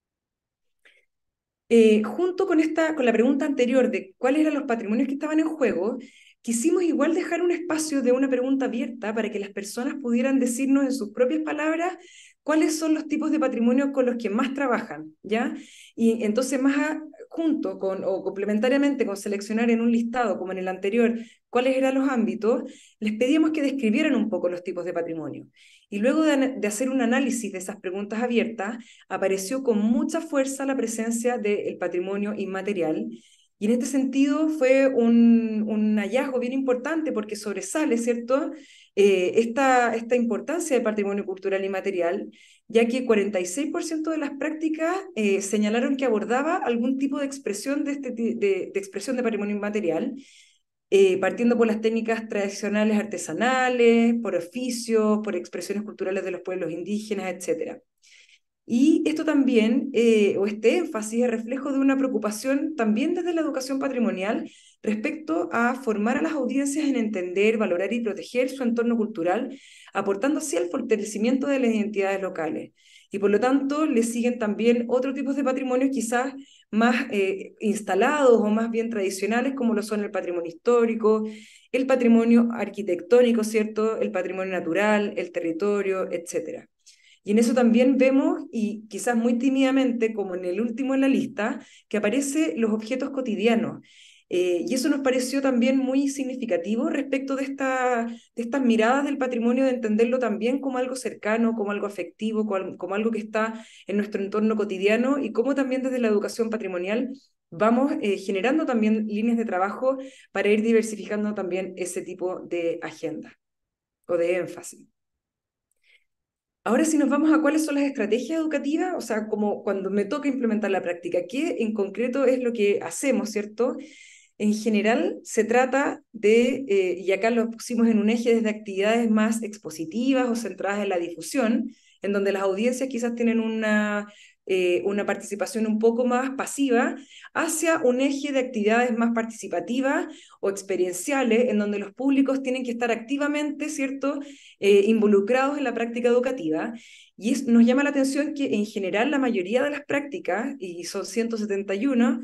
Junto con la pregunta anterior de cuáles eran los patrimonios que estaban en juego, quisimos igual dejar un espacio de una pregunta abierta para que las personas pudieran decirnos en sus propias palabras cuáles son los tipos de patrimonio con los que más trabajan, ¿ya? Y entonces junto con, o complementariamente con seleccionar en un listado, como en el anterior, cuáles eran los ámbitos, les pedíamos que describieran un poco los tipos de patrimonio. Y luego de hacer un análisis de esas preguntas abiertas, apareció con mucha fuerza la presencia del patrimonio inmaterial. Y en este sentido fue un hallazgo bien importante porque sobresale, ¿cierto?, esta importancia del patrimonio cultural inmaterial, ya que 46% de las prácticas señalaron que abordaba algún tipo de expresión de expresión de patrimonio inmaterial, partiendo por las técnicas tradicionales artesanales, por oficios, por expresiones culturales de los pueblos indígenas, etc. Y esto también, o este énfasis, es reflejo de una preocupación también desde la educación patrimonial respecto a formar a las audiencias en entender, valorar y proteger su entorno cultural, aportando así al fortalecimiento de las identidades locales. Y por lo tanto, le siguen también otros tipos de patrimonios quizás más instalados o más bien tradicionales, como lo son el patrimonio histórico, el patrimonio arquitectónico, ¿cierto?, el patrimonio natural, el territorio, etcétera. Y en eso también vemos, y quizás muy tímidamente, como en el último en la lista, que aparecen los objetos cotidianos. Y eso nos pareció también muy significativo respecto de estas miradas del patrimonio, de entenderlo también como algo cercano, como algo afectivo, como algo que está en nuestro entorno cotidiano, y cómo también desde la educación patrimonial vamos generando también líneas de trabajo para ir diversificando también ese tipo de agenda o de énfasis. Ahora, si nos vamos a cuáles son las estrategias educativas, o sea, como cuando me toca implementar la práctica, ¿qué en concreto es lo que hacemos, cierto? En general, se trata de, y acá lo pusimos en un eje desde actividades más expositivas o centradas en la difusión, en donde las audiencias quizás tienen una participación un poco más pasiva, hacia un eje de actividades más participativas o experienciales, en donde los públicos tienen que estar activamente, ¿cierto?, involucrados en la práctica educativa. Y nos llama la atención que en general la mayoría de las prácticas, y son 171,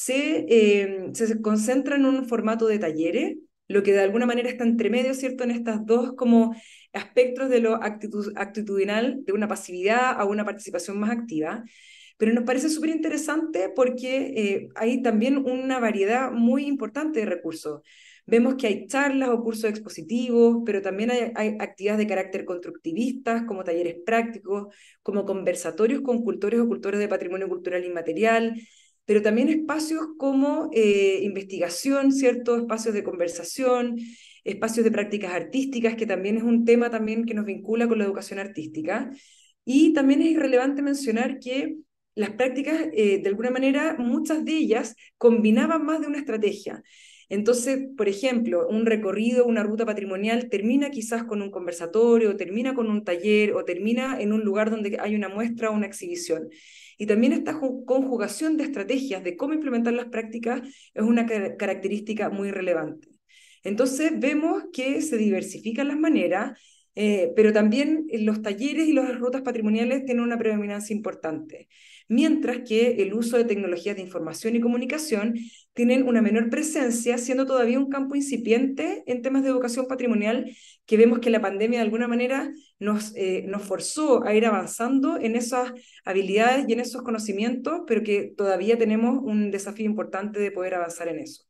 se concentra en un formato de talleres, lo que de alguna manera está entre medio, ¿cierto?, en estas dos como aspectos de lo actitudinal, de una pasividad a una participación más activa. Pero nos parece súper interesante porque hay también una variedad muy importante de recursos. Vemos que hay charlas o cursos expositivos, pero también hay actividades de carácter constructivistas, como talleres prácticos, como conversatorios con cultores o cultores de patrimonio cultural inmaterial, pero también espacios como investigación, ¿cierto?, espacios de conversación, espacios de prácticas artísticas, que también es un tema también que nos vincula con la educación artística. Y también es relevante mencionar que las prácticas, de alguna manera, muchas de ellas combinaban más de una estrategia. Entonces, por ejemplo, un recorrido, una ruta patrimonial termina quizás con un conversatorio, termina con un taller o termina en un lugar donde hay una muestra o una exhibición. Y también esta conjugación de estrategias de cómo implementar las prácticas es una característica muy relevante. Entonces vemos que se diversifican las maneras, pero también los talleres y las rutas patrimoniales tienen una predominancia importante, mientras que el uso de tecnologías de información y comunicación tienen una menor presencia, siendo todavía un campo incipiente en temas de educación patrimonial, que vemos que la pandemia de alguna manera nos forzó a ir avanzando en esas habilidades y en esos conocimientos, pero que todavía tenemos un desafío importante de poder avanzar en eso.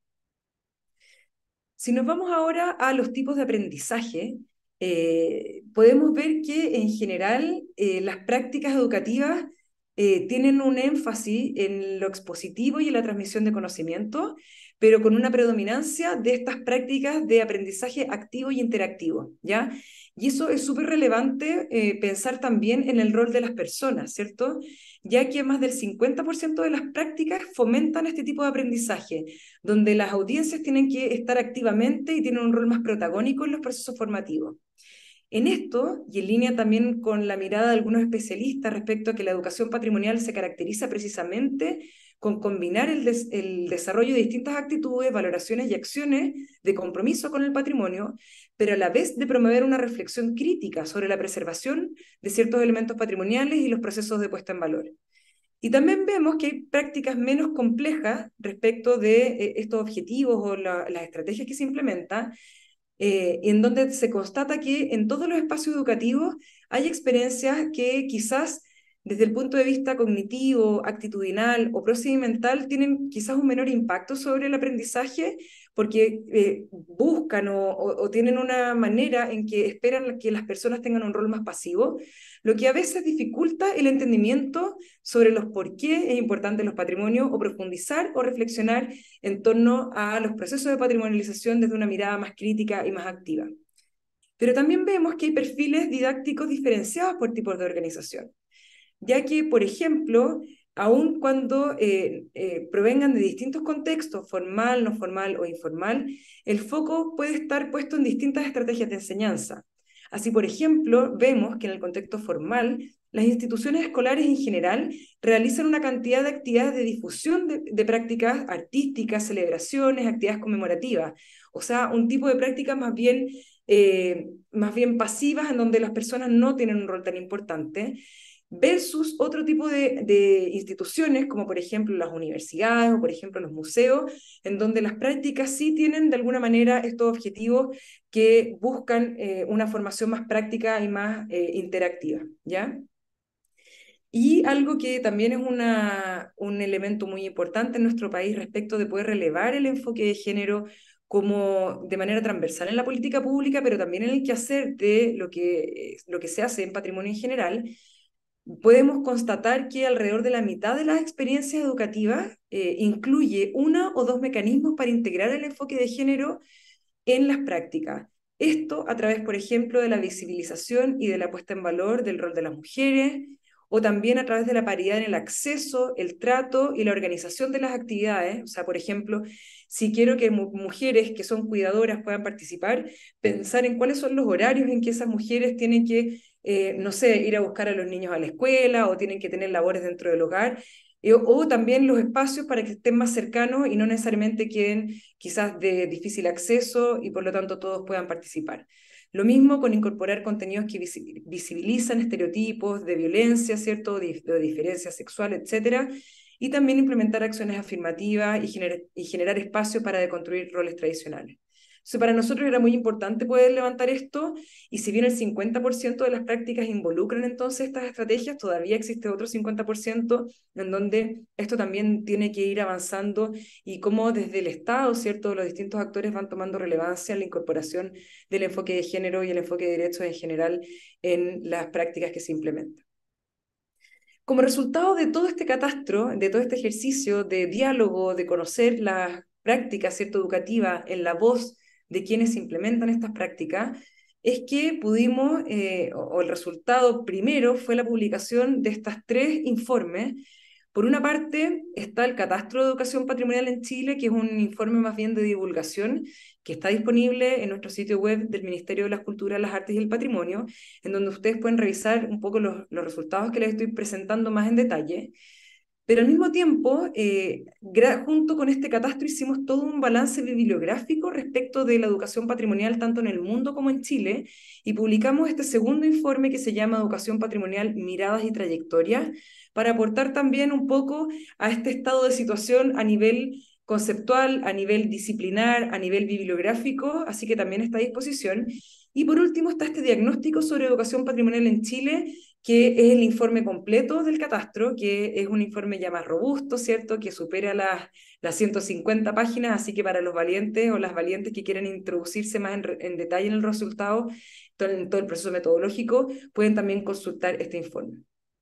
Si nos vamos ahora a los tipos de aprendizaje, podemos ver que en general las prácticas educativas tienen un énfasis en lo expositivo y en la transmisión de conocimiento, pero con una predominancia de estas prácticas de aprendizaje activo y interactivo, ¿ya? Y eso es súper relevante pensar también en el rol de las personas, ¿cierto? Ya que más del 50% de las prácticas fomentan este tipo de aprendizaje, donde las audiencias tienen que estar activamente y tienen un rol más protagónico en los procesos formativos. En esto, y en línea también con la mirada de algunos especialistas respecto a que la educación patrimonial se caracteriza precisamente con combinar el desarrollo de distintas actitudes, valoraciones y acciones de compromiso con el patrimonio, pero a la vez de promover una reflexión crítica sobre la preservación de ciertos elementos patrimoniales y los procesos de puesta en valor. Y también vemos que hay prácticas menos complejas respecto de estos objetivos o las estrategias que se implementan, en donde se constata que en todos los espacios educativos hay experiencias que quizás desde el punto de vista cognitivo, actitudinal o procedimental, tienen quizás un menor impacto sobre el aprendizaje porque buscan o tienen una manera en que esperan que las personas tengan un rol más pasivo, lo que a veces dificulta el entendimiento sobre los por qué es importante los patrimonios o profundizar o reflexionar en torno a los procesos de patrimonialización desde una mirada más crítica y más activa. Pero también vemos que hay perfiles didácticos diferenciados por tipos de organización, ya que, por ejemplo, aun cuando provengan de distintos contextos, formal, no formal o informal, el foco puede estar puesto en distintas estrategias de enseñanza. Así, por ejemplo, vemos que en el contexto formal, las instituciones escolares en general realizan una cantidad de actividades de difusión de prácticas artísticas, celebraciones, actividades conmemorativas, o sea, un tipo de prácticas más bien pasivas en donde las personas no tienen un rol tan importante, versus otro tipo de instituciones, como por ejemplo las universidades o por ejemplo los museos, en donde las prácticas sí tienen de alguna manera estos objetivos que buscan una formación más práctica y más interactiva, ¿ya? Y algo que también es un elemento muy importante en nuestro país respecto de poder relevar el enfoque de género como de manera transversal en la política pública, pero también en el quehacer de lo que se hace en patrimonio en general, podemos constatar que alrededor de la mitad de las experiencias educativas incluye una o dos mecanismos para integrar el enfoque de género en las prácticas. Esto a través, por ejemplo, de la visibilización y de la puesta en valor del rol de las mujeres, o también a través de la paridad en el acceso, el trato y la organización de las actividades. O sea, por ejemplo, si quiero que mujeres que son cuidadoras puedan participar, pensar en cuáles son los horarios en que esas mujeres tienen que, no sé, ir a buscar a los niños a la escuela o tienen que tener labores dentro del hogar, o también los espacios para que estén más cercanos y no necesariamente queden quizás de difícil acceso y por lo tanto todos puedan participar. Lo mismo con incorporar contenidos que visibilizan estereotipos de violencia, ¿cierto? De diferencia sexual, etcétera, y también implementar acciones afirmativas y generar espacios para deconstruir roles tradicionales. Entonces, para nosotros era muy importante poder levantar esto, y si bien el 50% de las prácticas involucran entonces estas estrategias, todavía existe otro 50% en donde esto también tiene que ir avanzando y cómo desde el Estado, ¿cierto?, los distintos actores van tomando relevancia en la incorporación del enfoque de género y el enfoque de derechos en general en las prácticas que se implementan. Como resultado de todo este catastro, de todo este ejercicio de diálogo, de conocer las prácticas, ¿cierto?, educativas en la voz de quienes implementan estas prácticas, es que pudimos, o el resultado primero fue la publicación de estas tres informes. Por una parte está el Catastro de Educación Patrimonial en Chile, que es un informe más bien de divulgación, que está disponible en nuestro sitio web del Ministerio de las Culturas, las Artes y el Patrimonio, en donde ustedes pueden revisar un poco los resultados que les estoy presentando más en detalle. Pero al mismo tiempo, junto con este catastro hicimos todo un balance bibliográfico respecto de la educación patrimonial tanto en el mundo como en Chile, y publicamos este segundo informe que se llama Educación Patrimonial, Miradas y Trayectorias, para aportar también un poco a este estado de situación a nivel conceptual, a nivel disciplinar, a nivel bibliográfico, así que también está a disposición. Y por último está este diagnóstico sobre educación patrimonial en Chile, que es el informe completo del catastro, que es un informe ya más robusto, ¿cierto?, que supera las 150 páginas, así que para los valientes o las valientes que quieren introducirse más en detalle en el resultado, en todo el proceso metodológico, pueden también consultar este informe.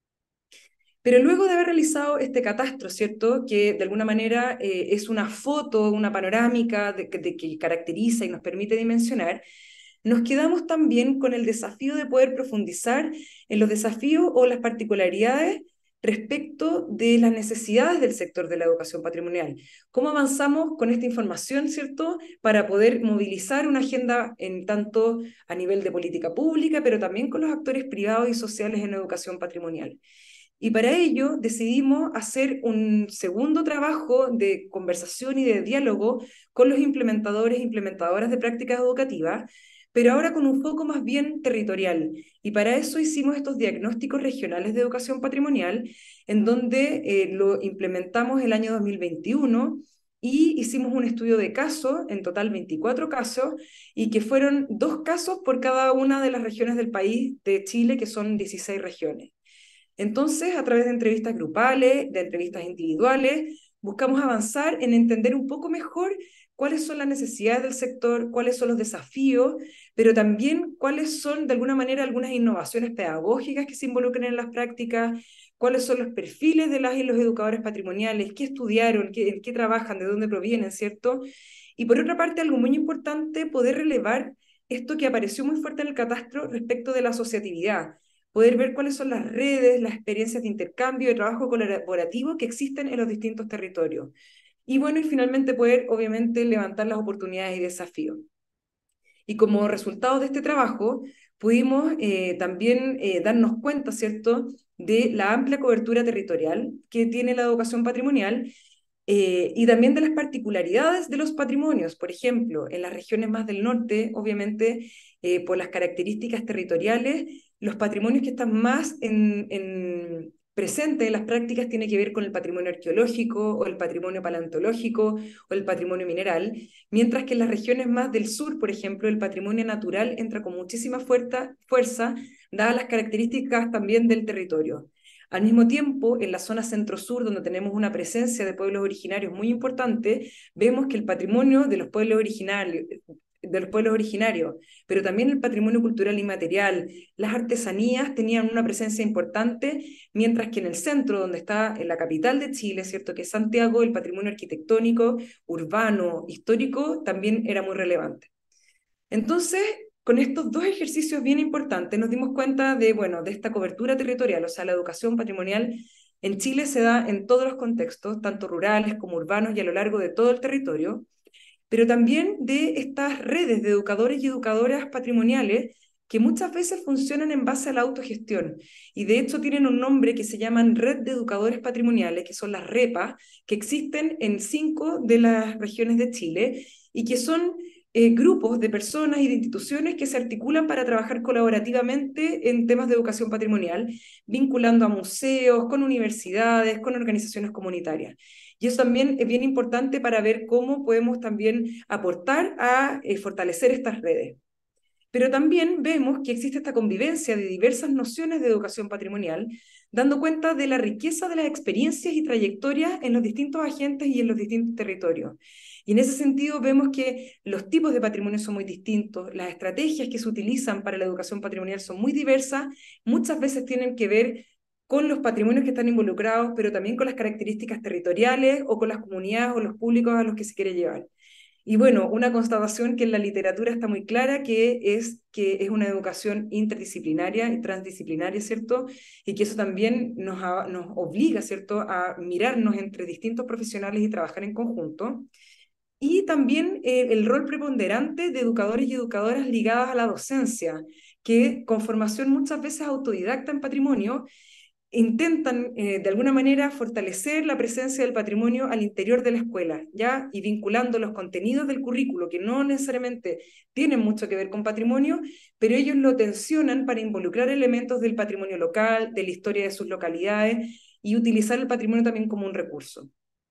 Pero luego de haber realizado este catastro, ¿cierto?, que de alguna manera es una foto, una panorámica que caracteriza y nos permite dimensionar, nos quedamos también con el desafío de poder profundizar en los desafíos o las particularidades respecto de las necesidades del sector de la educación patrimonial. ¿Cómo avanzamos con esta información, cierto?, para poder movilizar una agenda en tanto a nivel de política pública, pero también con los actores privados y sociales en educación patrimonial? Y para ello decidimos hacer un segundo trabajo de conversación y de diálogo con los implementadores e implementadoras de prácticas educativas, pero ahora con un foco más bien territorial. Y para eso hicimos estos diagnósticos regionales de educación patrimonial, en donde lo implementamos el año 2021 y hicimos un estudio de casos, en total 24 casos, y que fueron 2 casos por cada una de las regiones del país de Chile, que son 16 regiones. Entonces, a través de entrevistas grupales, de entrevistas individuales, buscamos avanzar en entender un poco mejor cuáles son las necesidades del sector, cuáles son los desafíos, pero también cuáles son, de alguna manera, algunas innovaciones pedagógicas que se involucran en las prácticas, cuáles son los perfiles de las y los educadores patrimoniales, qué estudiaron, en qué trabajan, de dónde provienen, ¿cierto? Y por otra parte, algo muy importante, poder relevar esto que apareció muy fuerte en el catastro respecto de la asociatividad, poder ver cuáles son las redes, las experiencias de intercambio, de trabajo colaborativo que existen en los distintos territorios. Y bueno, y finalmente poder, obviamente, levantar las oportunidades y desafíos. Y como resultado de este trabajo, pudimos también darnos cuenta, ¿cierto?, de la amplia cobertura territorial que tiene la educación patrimonial y también de las particularidades de los patrimonios. Por ejemplo, en las regiones más del norte, obviamente, por las características territoriales, los patrimonios que están más presentes en las prácticas tienen que ver con el patrimonio arqueológico o el patrimonio paleontológico o el patrimonio mineral, mientras que en las regiones más del sur, por ejemplo, el patrimonio natural entra con muchísima fuerza, dadas las características también del territorio. Al mismo tiempo, en la zona centro-sur, donde tenemos una presencia de pueblos originarios muy importante, vemos que el patrimonio de los pueblos originarios, pero también el patrimonio cultural inmaterial, las artesanías tenían una presencia importante, mientras que en el centro, donde está en la capital de Chile, ¿cierto?, que es Santiago, el patrimonio arquitectónico, urbano, histórico, también era muy relevante. Entonces, con estos dos ejercicios bien importantes, nos dimos cuenta de, bueno, de esta cobertura territorial, o sea, la educación patrimonial en Chile se da en todos los contextos, tanto rurales como urbanos y a lo largo de todo el territorio, pero también de estas redes de educadores y educadoras patrimoniales que muchas veces funcionan en base a la autogestión y de hecho tienen un nombre que se llaman Red de Educadores Patrimoniales, que son las REPA, que existen en 5 de las regiones de Chile y que son grupos de personas y de instituciones que se articulan para trabajar colaborativamente en temas de educación patrimonial, vinculando a museos, con universidades, con organizaciones comunitarias. Y eso también es bien importante para ver cómo podemos también aportar a fortalecer estas redes. Pero también vemos que existe esta convivencia de diversas nociones de educación patrimonial, dando cuenta de la riqueza de las experiencias y trayectorias en los distintos agentes y en los distintos territorios. Y en ese sentido vemos que los tipos de patrimonio son muy distintos, las estrategias que se utilizan para la educación patrimonial son muy diversas, muchas veces tienen que ver con los patrimonios que están involucrados, pero también con las características territoriales o con las comunidades o los públicos a los que se quiere llevar. Y bueno, una constatación que en la literatura está muy clara, que es una educación interdisciplinaria y transdisciplinaria, ¿cierto? Y que eso también nos obliga, ¿cierto?, a mirarnos entre distintos profesionales y trabajar en conjunto. Y también el rol preponderante de educadores y educadoras ligadas a la docencia, que con formación muchas veces autodidacta en patrimonio, intentan de alguna manera fortalecer la presencia del patrimonio al interior de la escuela, ¿ya? Y vinculando los contenidos del currículo, que no necesariamente tienen mucho que ver con patrimonio, pero ellos lo tensionan para involucrar elementos del patrimonio local, de la historia de sus localidades, y utilizar el patrimonio también como un recurso.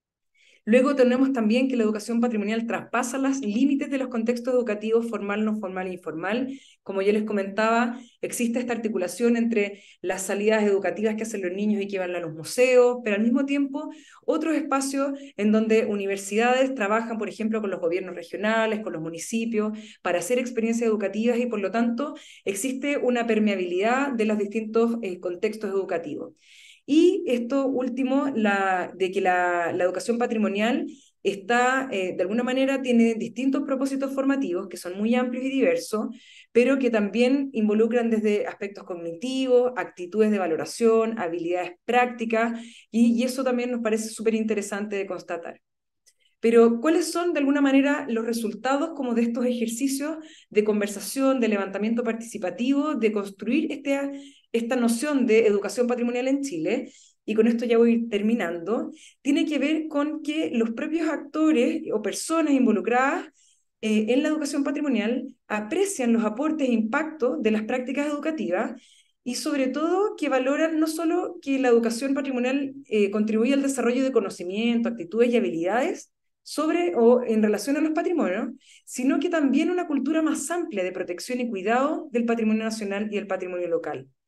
Luego tenemos también que la educación patrimonial traspasa los límites de los contextos educativos formal, no formal e informal. Como yo les comentaba, existe esta articulación entre las salidas educativas que hacen los niños y que van a los museos, pero al mismo tiempo otros espacios en donde universidades trabajan, por ejemplo, con los gobiernos regionales, con los municipios, para hacer experiencias educativas y por lo tanto existe una permeabilidad de los distintos contextos educativos. Y esto último, de que la educación patrimonial está, de alguna manera, tiene distintos propósitos formativos que son muy amplios y diversos, pero que también involucran desde aspectos cognitivos, actitudes de valoración, habilidades prácticas, y eso también nos parece súper interesante de constatar. Pero, ¿cuáles son de alguna manera los resultados como de estos ejercicios de conversación, de levantamiento participativo, de construir esta noción de educación patrimonial en Chile? Y con esto ya voy terminando. Tiene que ver con que los propios actores o personas involucradas en la educación patrimonial aprecian los aportes e impactos de las prácticas educativas y sobre todo que valoran no solo que la educación patrimonial contribuye al desarrollo de conocimiento, actitudes y habilidades, sobre o en relación a los patrimonios, sino que también una cultura más amplia de protección y cuidado del patrimonio nacional y el patrimonio local.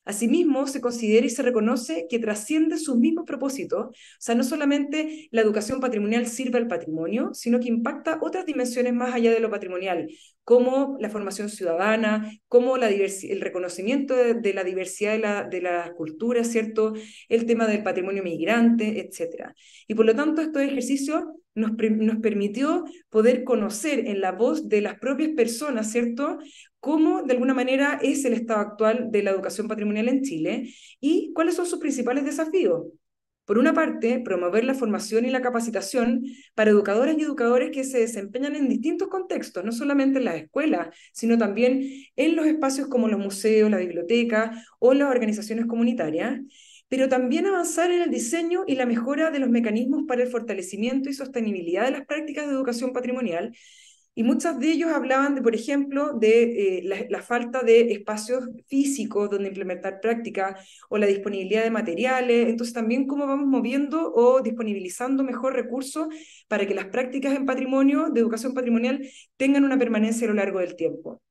Asimismo, se considera y se reconoce que trasciende sus mismos propósitos, o sea, no solamente la educación patrimonial sirve al patrimonio, sino que impacta otras dimensiones más allá de lo patrimonial, como la formación ciudadana, como el reconocimiento de la diversidad de las culturas, ¿cierto? El tema del patrimonio migrante, etcétera. Y por lo tanto, estos ejercicios nos permitió poder conocer en la voz de las propias personas, ¿cierto? Cómo de alguna manera es el estado actual de la educación patrimonial en Chile y cuáles son sus principales desafíos. Por una parte, promover la formación y la capacitación para educadoras y educadores que se desempeñan en distintos contextos, no solamente en las escuelas, sino también en los espacios como los museos, la biblioteca o las organizaciones comunitarias, pero también avanzar en el diseño y la mejora de los mecanismos para el fortalecimiento y sostenibilidad de las prácticas de educación patrimonial, y muchos de ellos hablaban, de, por ejemplo, de la falta de espacios físicos donde implementar prácticas o la disponibilidad de materiales. Entonces, también cómo vamos moviendo o disponibilizando mejor recursos para que las prácticas en patrimonio, de educación patrimonial, tengan una permanencia a lo largo del tiempo.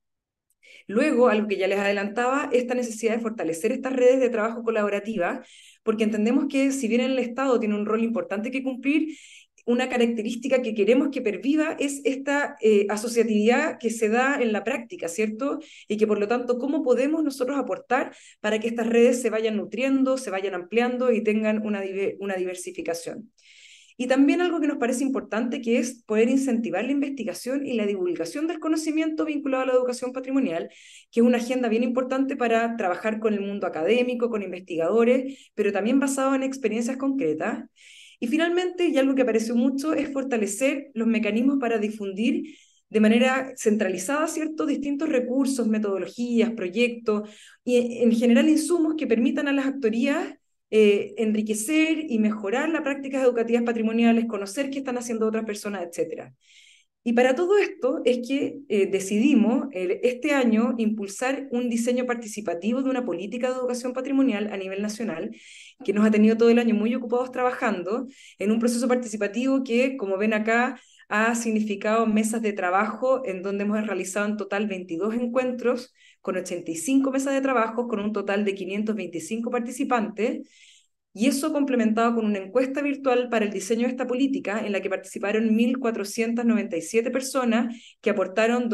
Luego, algo que ya les adelantaba, esta necesidad de fortalecer estas redes de trabajo colaborativa, porque entendemos que si bien el Estado tiene un rol importante que cumplir, una característica que queremos que perviva es esta asociatividad que se da en la práctica, ¿cierto? Y que por lo tanto, ¿cómo podemos nosotros aportar para que estas redes se vayan nutriendo, se vayan ampliando y tengan una diversificación? Y también algo que nos parece importante, que es poder incentivar la investigación y la divulgación del conocimiento vinculado a la educación patrimonial, que es una agenda bien importante para trabajar con el mundo académico, con investigadores, pero también basado en experiencias concretas. Y finalmente, y algo que apareció mucho, es fortalecer los mecanismos para difundir de manera centralizada, ¿cierto?, distintos recursos, metodologías, proyectos y en general insumos que permitan a las actorías enriquecer y mejorar las prácticas educativas patrimoniales, conocer qué están haciendo otras personas, etcétera. Y para todo esto es que decidimos este año impulsar un diseño participativo de una política de educación patrimonial a nivel nacional, que nos ha tenido todo el año muy ocupados trabajando en un proceso participativo que, como ven acá, ha significado mesas de trabajo en donde hemos realizado en total 22 encuentros con 85 mesas de trabajo, con un total de 525 participantes, y eso complementado con una encuesta virtual para el diseño de esta política, en la que participaron 1.497 personas que aportaron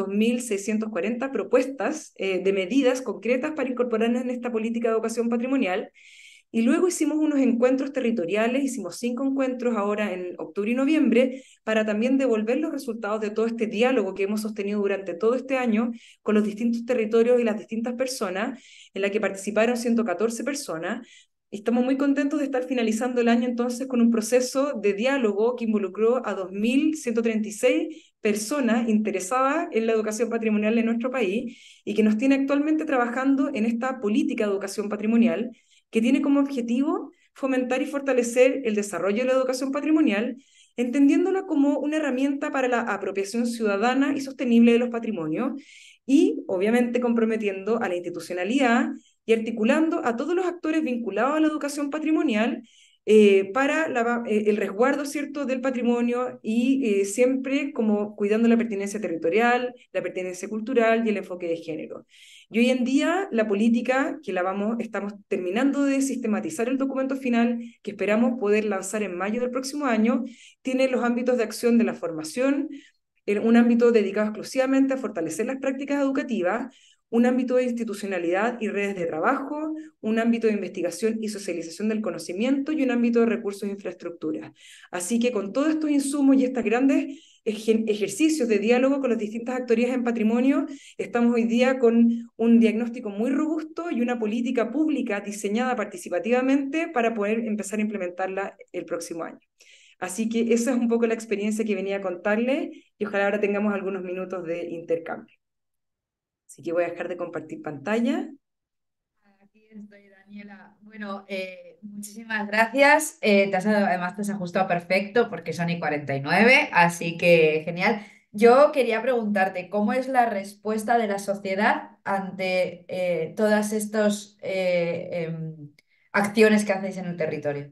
2.640 propuestas de medidas concretas para incorporar en esta política de educación patrimonial. Y luego hicimos unos encuentros territoriales, hicimos 5 encuentros ahora en octubre y noviembre, para también devolver los resultados de todo este diálogo que hemos sostenido durante todo este año con los distintos territorios y las distintas personas, en la que participaron 114 personas. Estamos muy contentos de estar finalizando el año entonces con un proceso de diálogo que involucró a 2.136 personas interesadas en la educación patrimonial en nuestro país y que nos tiene actualmente trabajando en esta política de educación patrimonial que tiene como objetivo fomentar y fortalecer el desarrollo de la educación patrimonial, entendiéndola como una herramienta para la apropiación ciudadana y sostenible de los patrimonios y obviamente comprometiendo a la institucionalidad y articulando a todos los actores vinculados a la educación patrimonial para el resguardo, ¿cierto?, del patrimonio y siempre como cuidando la pertinencia territorial, la pertinencia cultural y el enfoque de género. Y hoy en día la política, que estamos terminando de sistematizar el documento final, que esperamos poder lanzar en mayo del próximo año, tiene los ámbitos de acción de la formación, un ámbito dedicado exclusivamente a fortalecer las prácticas educativas, un ámbito de institucionalidad y redes de trabajo, un ámbito de investigación y socialización del conocimiento y un ámbito de recursos e infraestructura. Así que con todos estos insumos y estos grandes ejercicios de diálogo con las distintas actorías en patrimonio, estamos hoy día con un diagnóstico muy robusto y una política pública diseñada participativamente para poder empezar a implementarla el próximo año. Así que esa es un poco la experiencia que venía a contarle y ojalá ahora tengamos algunos minutos de intercambio. Así que voy a dejar de compartir pantalla. Aquí estoy, Daniela. Bueno, muchísimas gracias. Además, te has ajustado perfecto porque son y 49, así que genial. Yo quería preguntarte, ¿cómo es la respuesta de la sociedad ante todas estas acciones que hacéis en el territorio?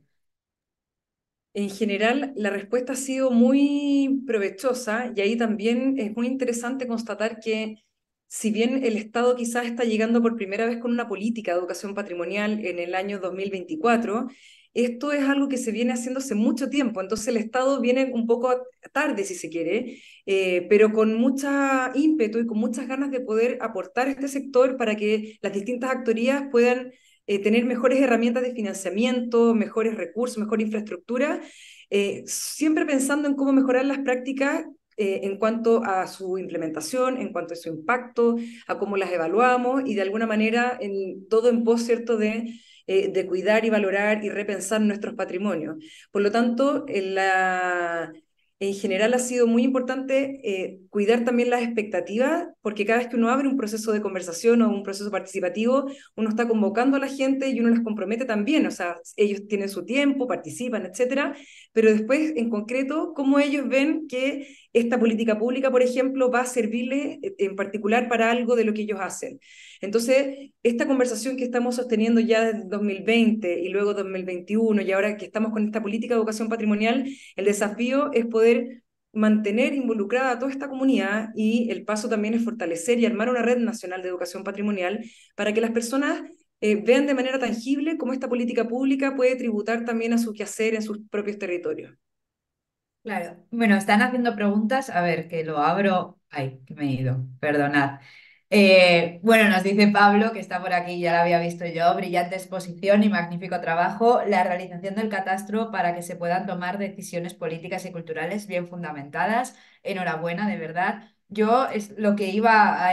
En general, la respuesta ha sido muy provechosa y ahí también es muy interesante constatar que si bien el Estado quizás está llegando por primera vez con una política de educación patrimonial en el año 2024, esto es algo que se viene haciendo hace mucho tiempo, entonces el Estado viene un poco tarde, si se quiere, pero con mucha ímpetu y con muchas ganas de poder aportar a este sector para que las distintas actorías puedan tener mejores herramientas de financiamiento, mejores recursos, mejor infraestructura, siempre pensando en cómo mejorar las prácticas en cuanto a su implementación, en cuanto a su impacto, a cómo las evaluamos y de alguna manera todo en pos, ¿cierto?, de cuidar y valorar y repensar nuestros patrimonios. Por lo tanto, en general ha sido muy importante cuidar también las expectativas, porque cada vez que uno abre un proceso de conversación o un proceso participativo, uno está convocando a la gente y uno las compromete también, o sea, ellos tienen su tiempo, participan, etcétera, pero después, en concreto, cómo ellos ven que esta política pública, por ejemplo, va a servirle en particular para algo de lo que ellos hacen. Entonces, esta conversación que estamos sosteniendo ya desde 2020 y luego 2021 y ahora que estamos con esta política de educación patrimonial, el desafío es poder mantener involucrada a toda esta comunidad y el paso también es fortalecer y armar una red nacional de educación patrimonial para que las personas vean de manera tangible cómo esta política pública puede tributar también a su quehacer en sus propios territorios. Claro. Bueno, están haciendo preguntas. A ver, que lo abro. Ay, que me he ido. Perdonad. Bueno, nos dice Pablo, que está por aquí, ya lo había visto yo, brillante exposición y magnífico trabajo, la realización del catastro para que se puedan tomar decisiones políticas y culturales bien fundamentadas. Enhorabuena, de verdad. Yo es lo que iba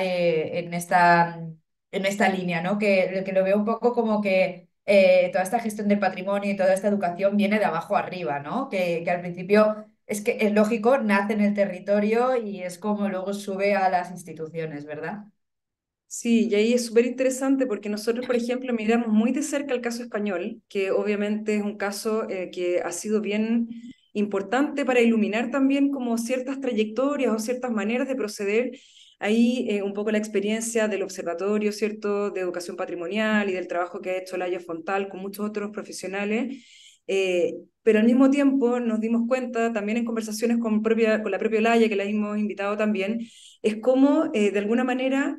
en esta línea, ¿no? Que lo veo un poco como que toda esta gestión del patrimonio y toda esta educación viene de abajo arriba, ¿no? Que al principio es que es lógico, nace en el territorio y es como luego sube a las instituciones, ¿verdad? Sí, y ahí es súper interesante porque nosotros, por ejemplo, miramos muy de cerca el caso español, que obviamente es un caso que ha sido bien importante para iluminar también como ciertas trayectorias o ciertas maneras de proceder. Ahí un poco la experiencia del Observatorio, ¿cierto?, de Educación Patrimonial y del trabajo que ha hecho Laia Fontal con muchos otros profesionales. Pero al mismo tiempo nos dimos cuenta, también en conversaciones con la propia Laia, que la hemos invitado también, es como de alguna manera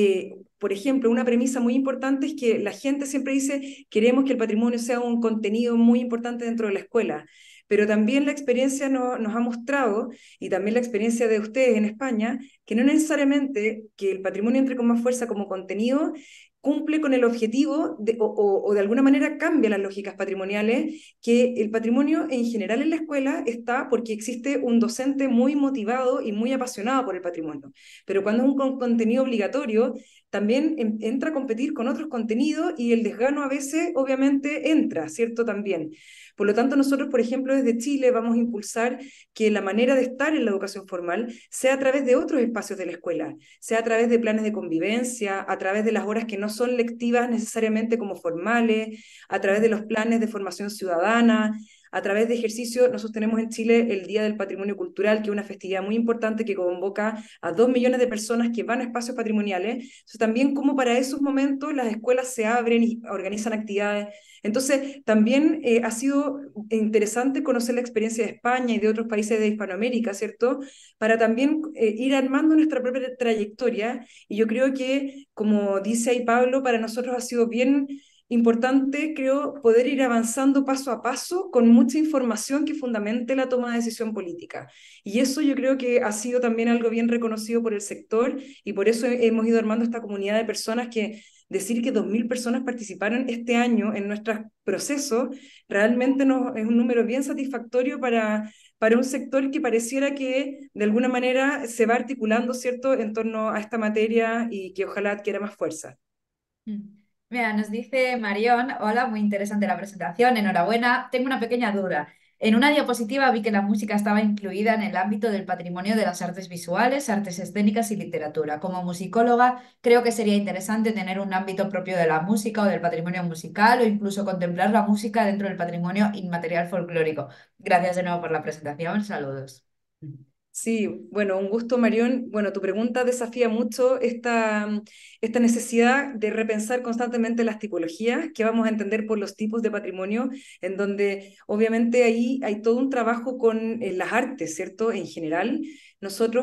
por ejemplo, una premisa muy importante es que la gente siempre dice, queremos que el patrimonio sea un contenido muy importante dentro de la escuela, pero también la experiencia nos ha mostrado, y también la experiencia de ustedes en España, que no necesariamente que el patrimonio entre con más fuerza como contenido cumple con el objetivo o de alguna manera cambia las lógicas patrimoniales, que el patrimonio en general en la escuela está porque existe un docente muy motivado y muy apasionado por el patrimonio, pero cuando es un contenido obligatorio, también entra a competir con otros contenidos y el desgano a veces obviamente entra, ¿cierto? También. Por lo tanto, nosotros, por ejemplo, desde Chile vamos a impulsar que la manera de estar en la educación formal sea a través de otros espacios de la escuela, sea a través de planes de convivencia, a través de las horas que no son lectivas necesariamente como formales, a través de los planes de formación ciudadana, a través de ejercicios. Nosotros tenemos en Chile el Día del Patrimonio Cultural, que es una festividad muy importante que convoca a 2 millones de personas que van a espacios patrimoniales. Entonces, también como para esos momentos las escuelas se abren y organizan actividades. Entonces, también ha sido interesante conocer la experiencia de España y de otros países de Hispanoamérica, ¿cierto? Para también ir armando nuestra propia trayectoria. Y yo creo que, como dice ahí Pablo, para nosotros ha sido bien importante, creo, poder ir avanzando paso a paso con mucha información que fundamente la toma de decisión política. Y eso yo creo que ha sido también algo bien reconocido por el sector y por eso hemos ido armando esta comunidad de personas que decir que 2.000 personas participaron este año en nuestros procesos realmente es un número bien satisfactorio para un sector que pareciera que de alguna manera se va articulando, ¿cierto?, en torno a esta materia y que ojalá adquiera más fuerza. Mm. Mira, nos dice Marión, hola, muy interesante la presentación, enhorabuena. Tengo una pequeña duda. En una diapositiva vi que la música estaba incluida en el ámbito del patrimonio de las artes visuales, artes escénicas y literatura. Como musicóloga, creo que sería interesante tener un ámbito propio de la música o del patrimonio musical o incluso contemplar la música dentro del patrimonio inmaterial folclórico. Gracias de nuevo por la presentación. Saludos. Sí, bueno, un gusto, Marión. Bueno, tu pregunta desafía mucho esta necesidad de repensar constantemente las tipologías que vamos a entender por los tipos de patrimonio, en donde obviamente ahí hay todo un trabajo con las artes, ¿cierto? En general, nosotros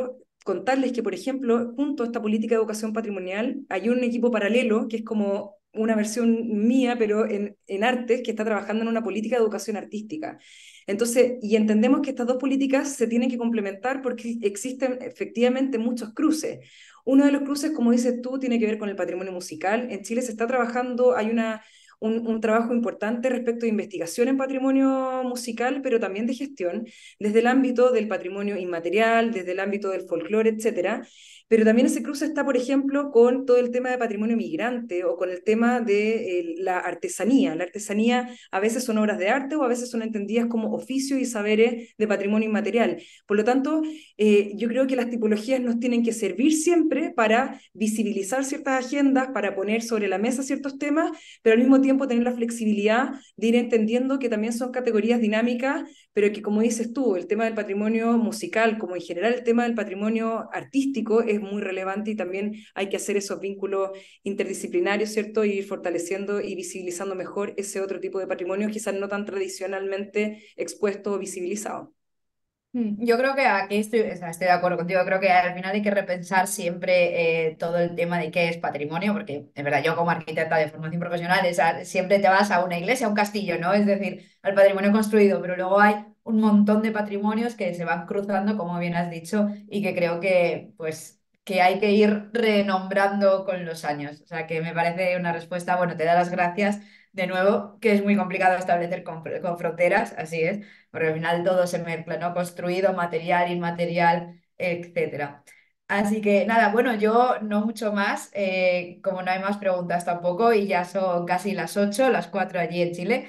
contarles que, por ejemplo, junto a esta política de educación patrimonial, hay un equipo paralelo que es como una versión mía, pero en artes, que está trabajando en una política de educación artística. Entonces, y entendemos que estas dos políticas se tienen que complementar porque existen efectivamente muchos cruces. Uno de los cruces, como dices tú, tiene que ver con el patrimonio musical. En Chile se está trabajando, hay un trabajo importante respecto de investigación en patrimonio musical, pero también de gestión, desde el ámbito del patrimonio inmaterial, desde el ámbito del folclore, etcétera. Pero también ese cruce está, por ejemplo, con todo el tema de patrimonio migrante o con el tema de la artesanía. La artesanía a veces son obras de arte o a veces son entendidas como oficios y saberes de patrimonio inmaterial. Por lo tanto, yo creo que las tipologías nos tienen que servir siempre para visibilizar ciertas agendas, para poner sobre la mesa ciertos temas, pero al mismo tiempo tener la flexibilidad de ir entendiendo que también son categorías dinámicas, pero que como dices tú, el tema del patrimonio musical, como en general el tema del patrimonio artístico, es muy relevante y también hay que hacer esos vínculos interdisciplinarios, ¿cierto? Y ir fortaleciendo y visibilizando mejor ese otro tipo de patrimonio, quizás no tan tradicionalmente expuesto o visibilizado. Yo creo que aquí estoy, o sea, estoy de acuerdo contigo. Creo que al final hay que repensar siempre todo el tema de qué es patrimonio, porque en verdad yo como arquitecta de formación profesional siempre te vas a una iglesia, a un castillo, ¿no? Es decir, al patrimonio construido, pero luego hay un montón de patrimonios que se van cruzando, como bien has dicho, y que creo que pues que hay que ir renombrando con los años. O sea, que me parece una respuesta, bueno, te da las gracias de nuevo, que es muy complicado establecer con fronteras, así es porque al final todo se mezcla, ¿no? Construido, material, inmaterial, etcétera. Así que nada, bueno, yo no mucho más, como no hay más preguntas tampoco y ya son casi las 8, las 4 allí en Chile.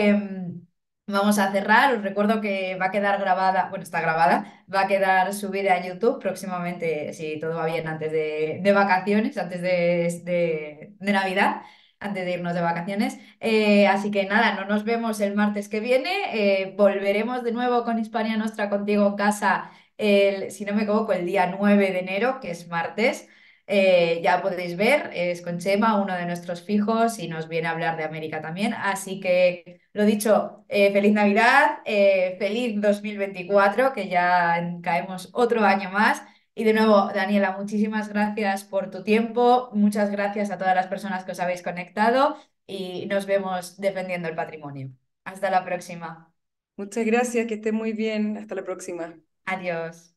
Vamos a cerrar, os recuerdo que va a quedar grabada, bueno, está grabada, va a quedar subida a YouTube próximamente, si todo va bien, antes de vacaciones, antes de Navidad, antes de irnos de vacaciones. Así que nada, no nos vemos el martes que viene. Volveremos de nuevo con Hispania Nostra contigo en casa, si no me equivoco, el día 9 de enero, que es martes. Ya podéis ver, es con Chema, uno de nuestros fijos, y nos viene a hablar de América también. Así que, lo dicho, feliz Navidad, feliz 2024, que ya caemos otro año más. Y de nuevo, Daniela, muchísimas gracias por tu tiempo, muchas gracias a todas las personas que os habéis conectado y nos vemos defendiendo el patrimonio. Hasta la próxima. Muchas gracias, que esté muy bien. Hasta la próxima. Adiós.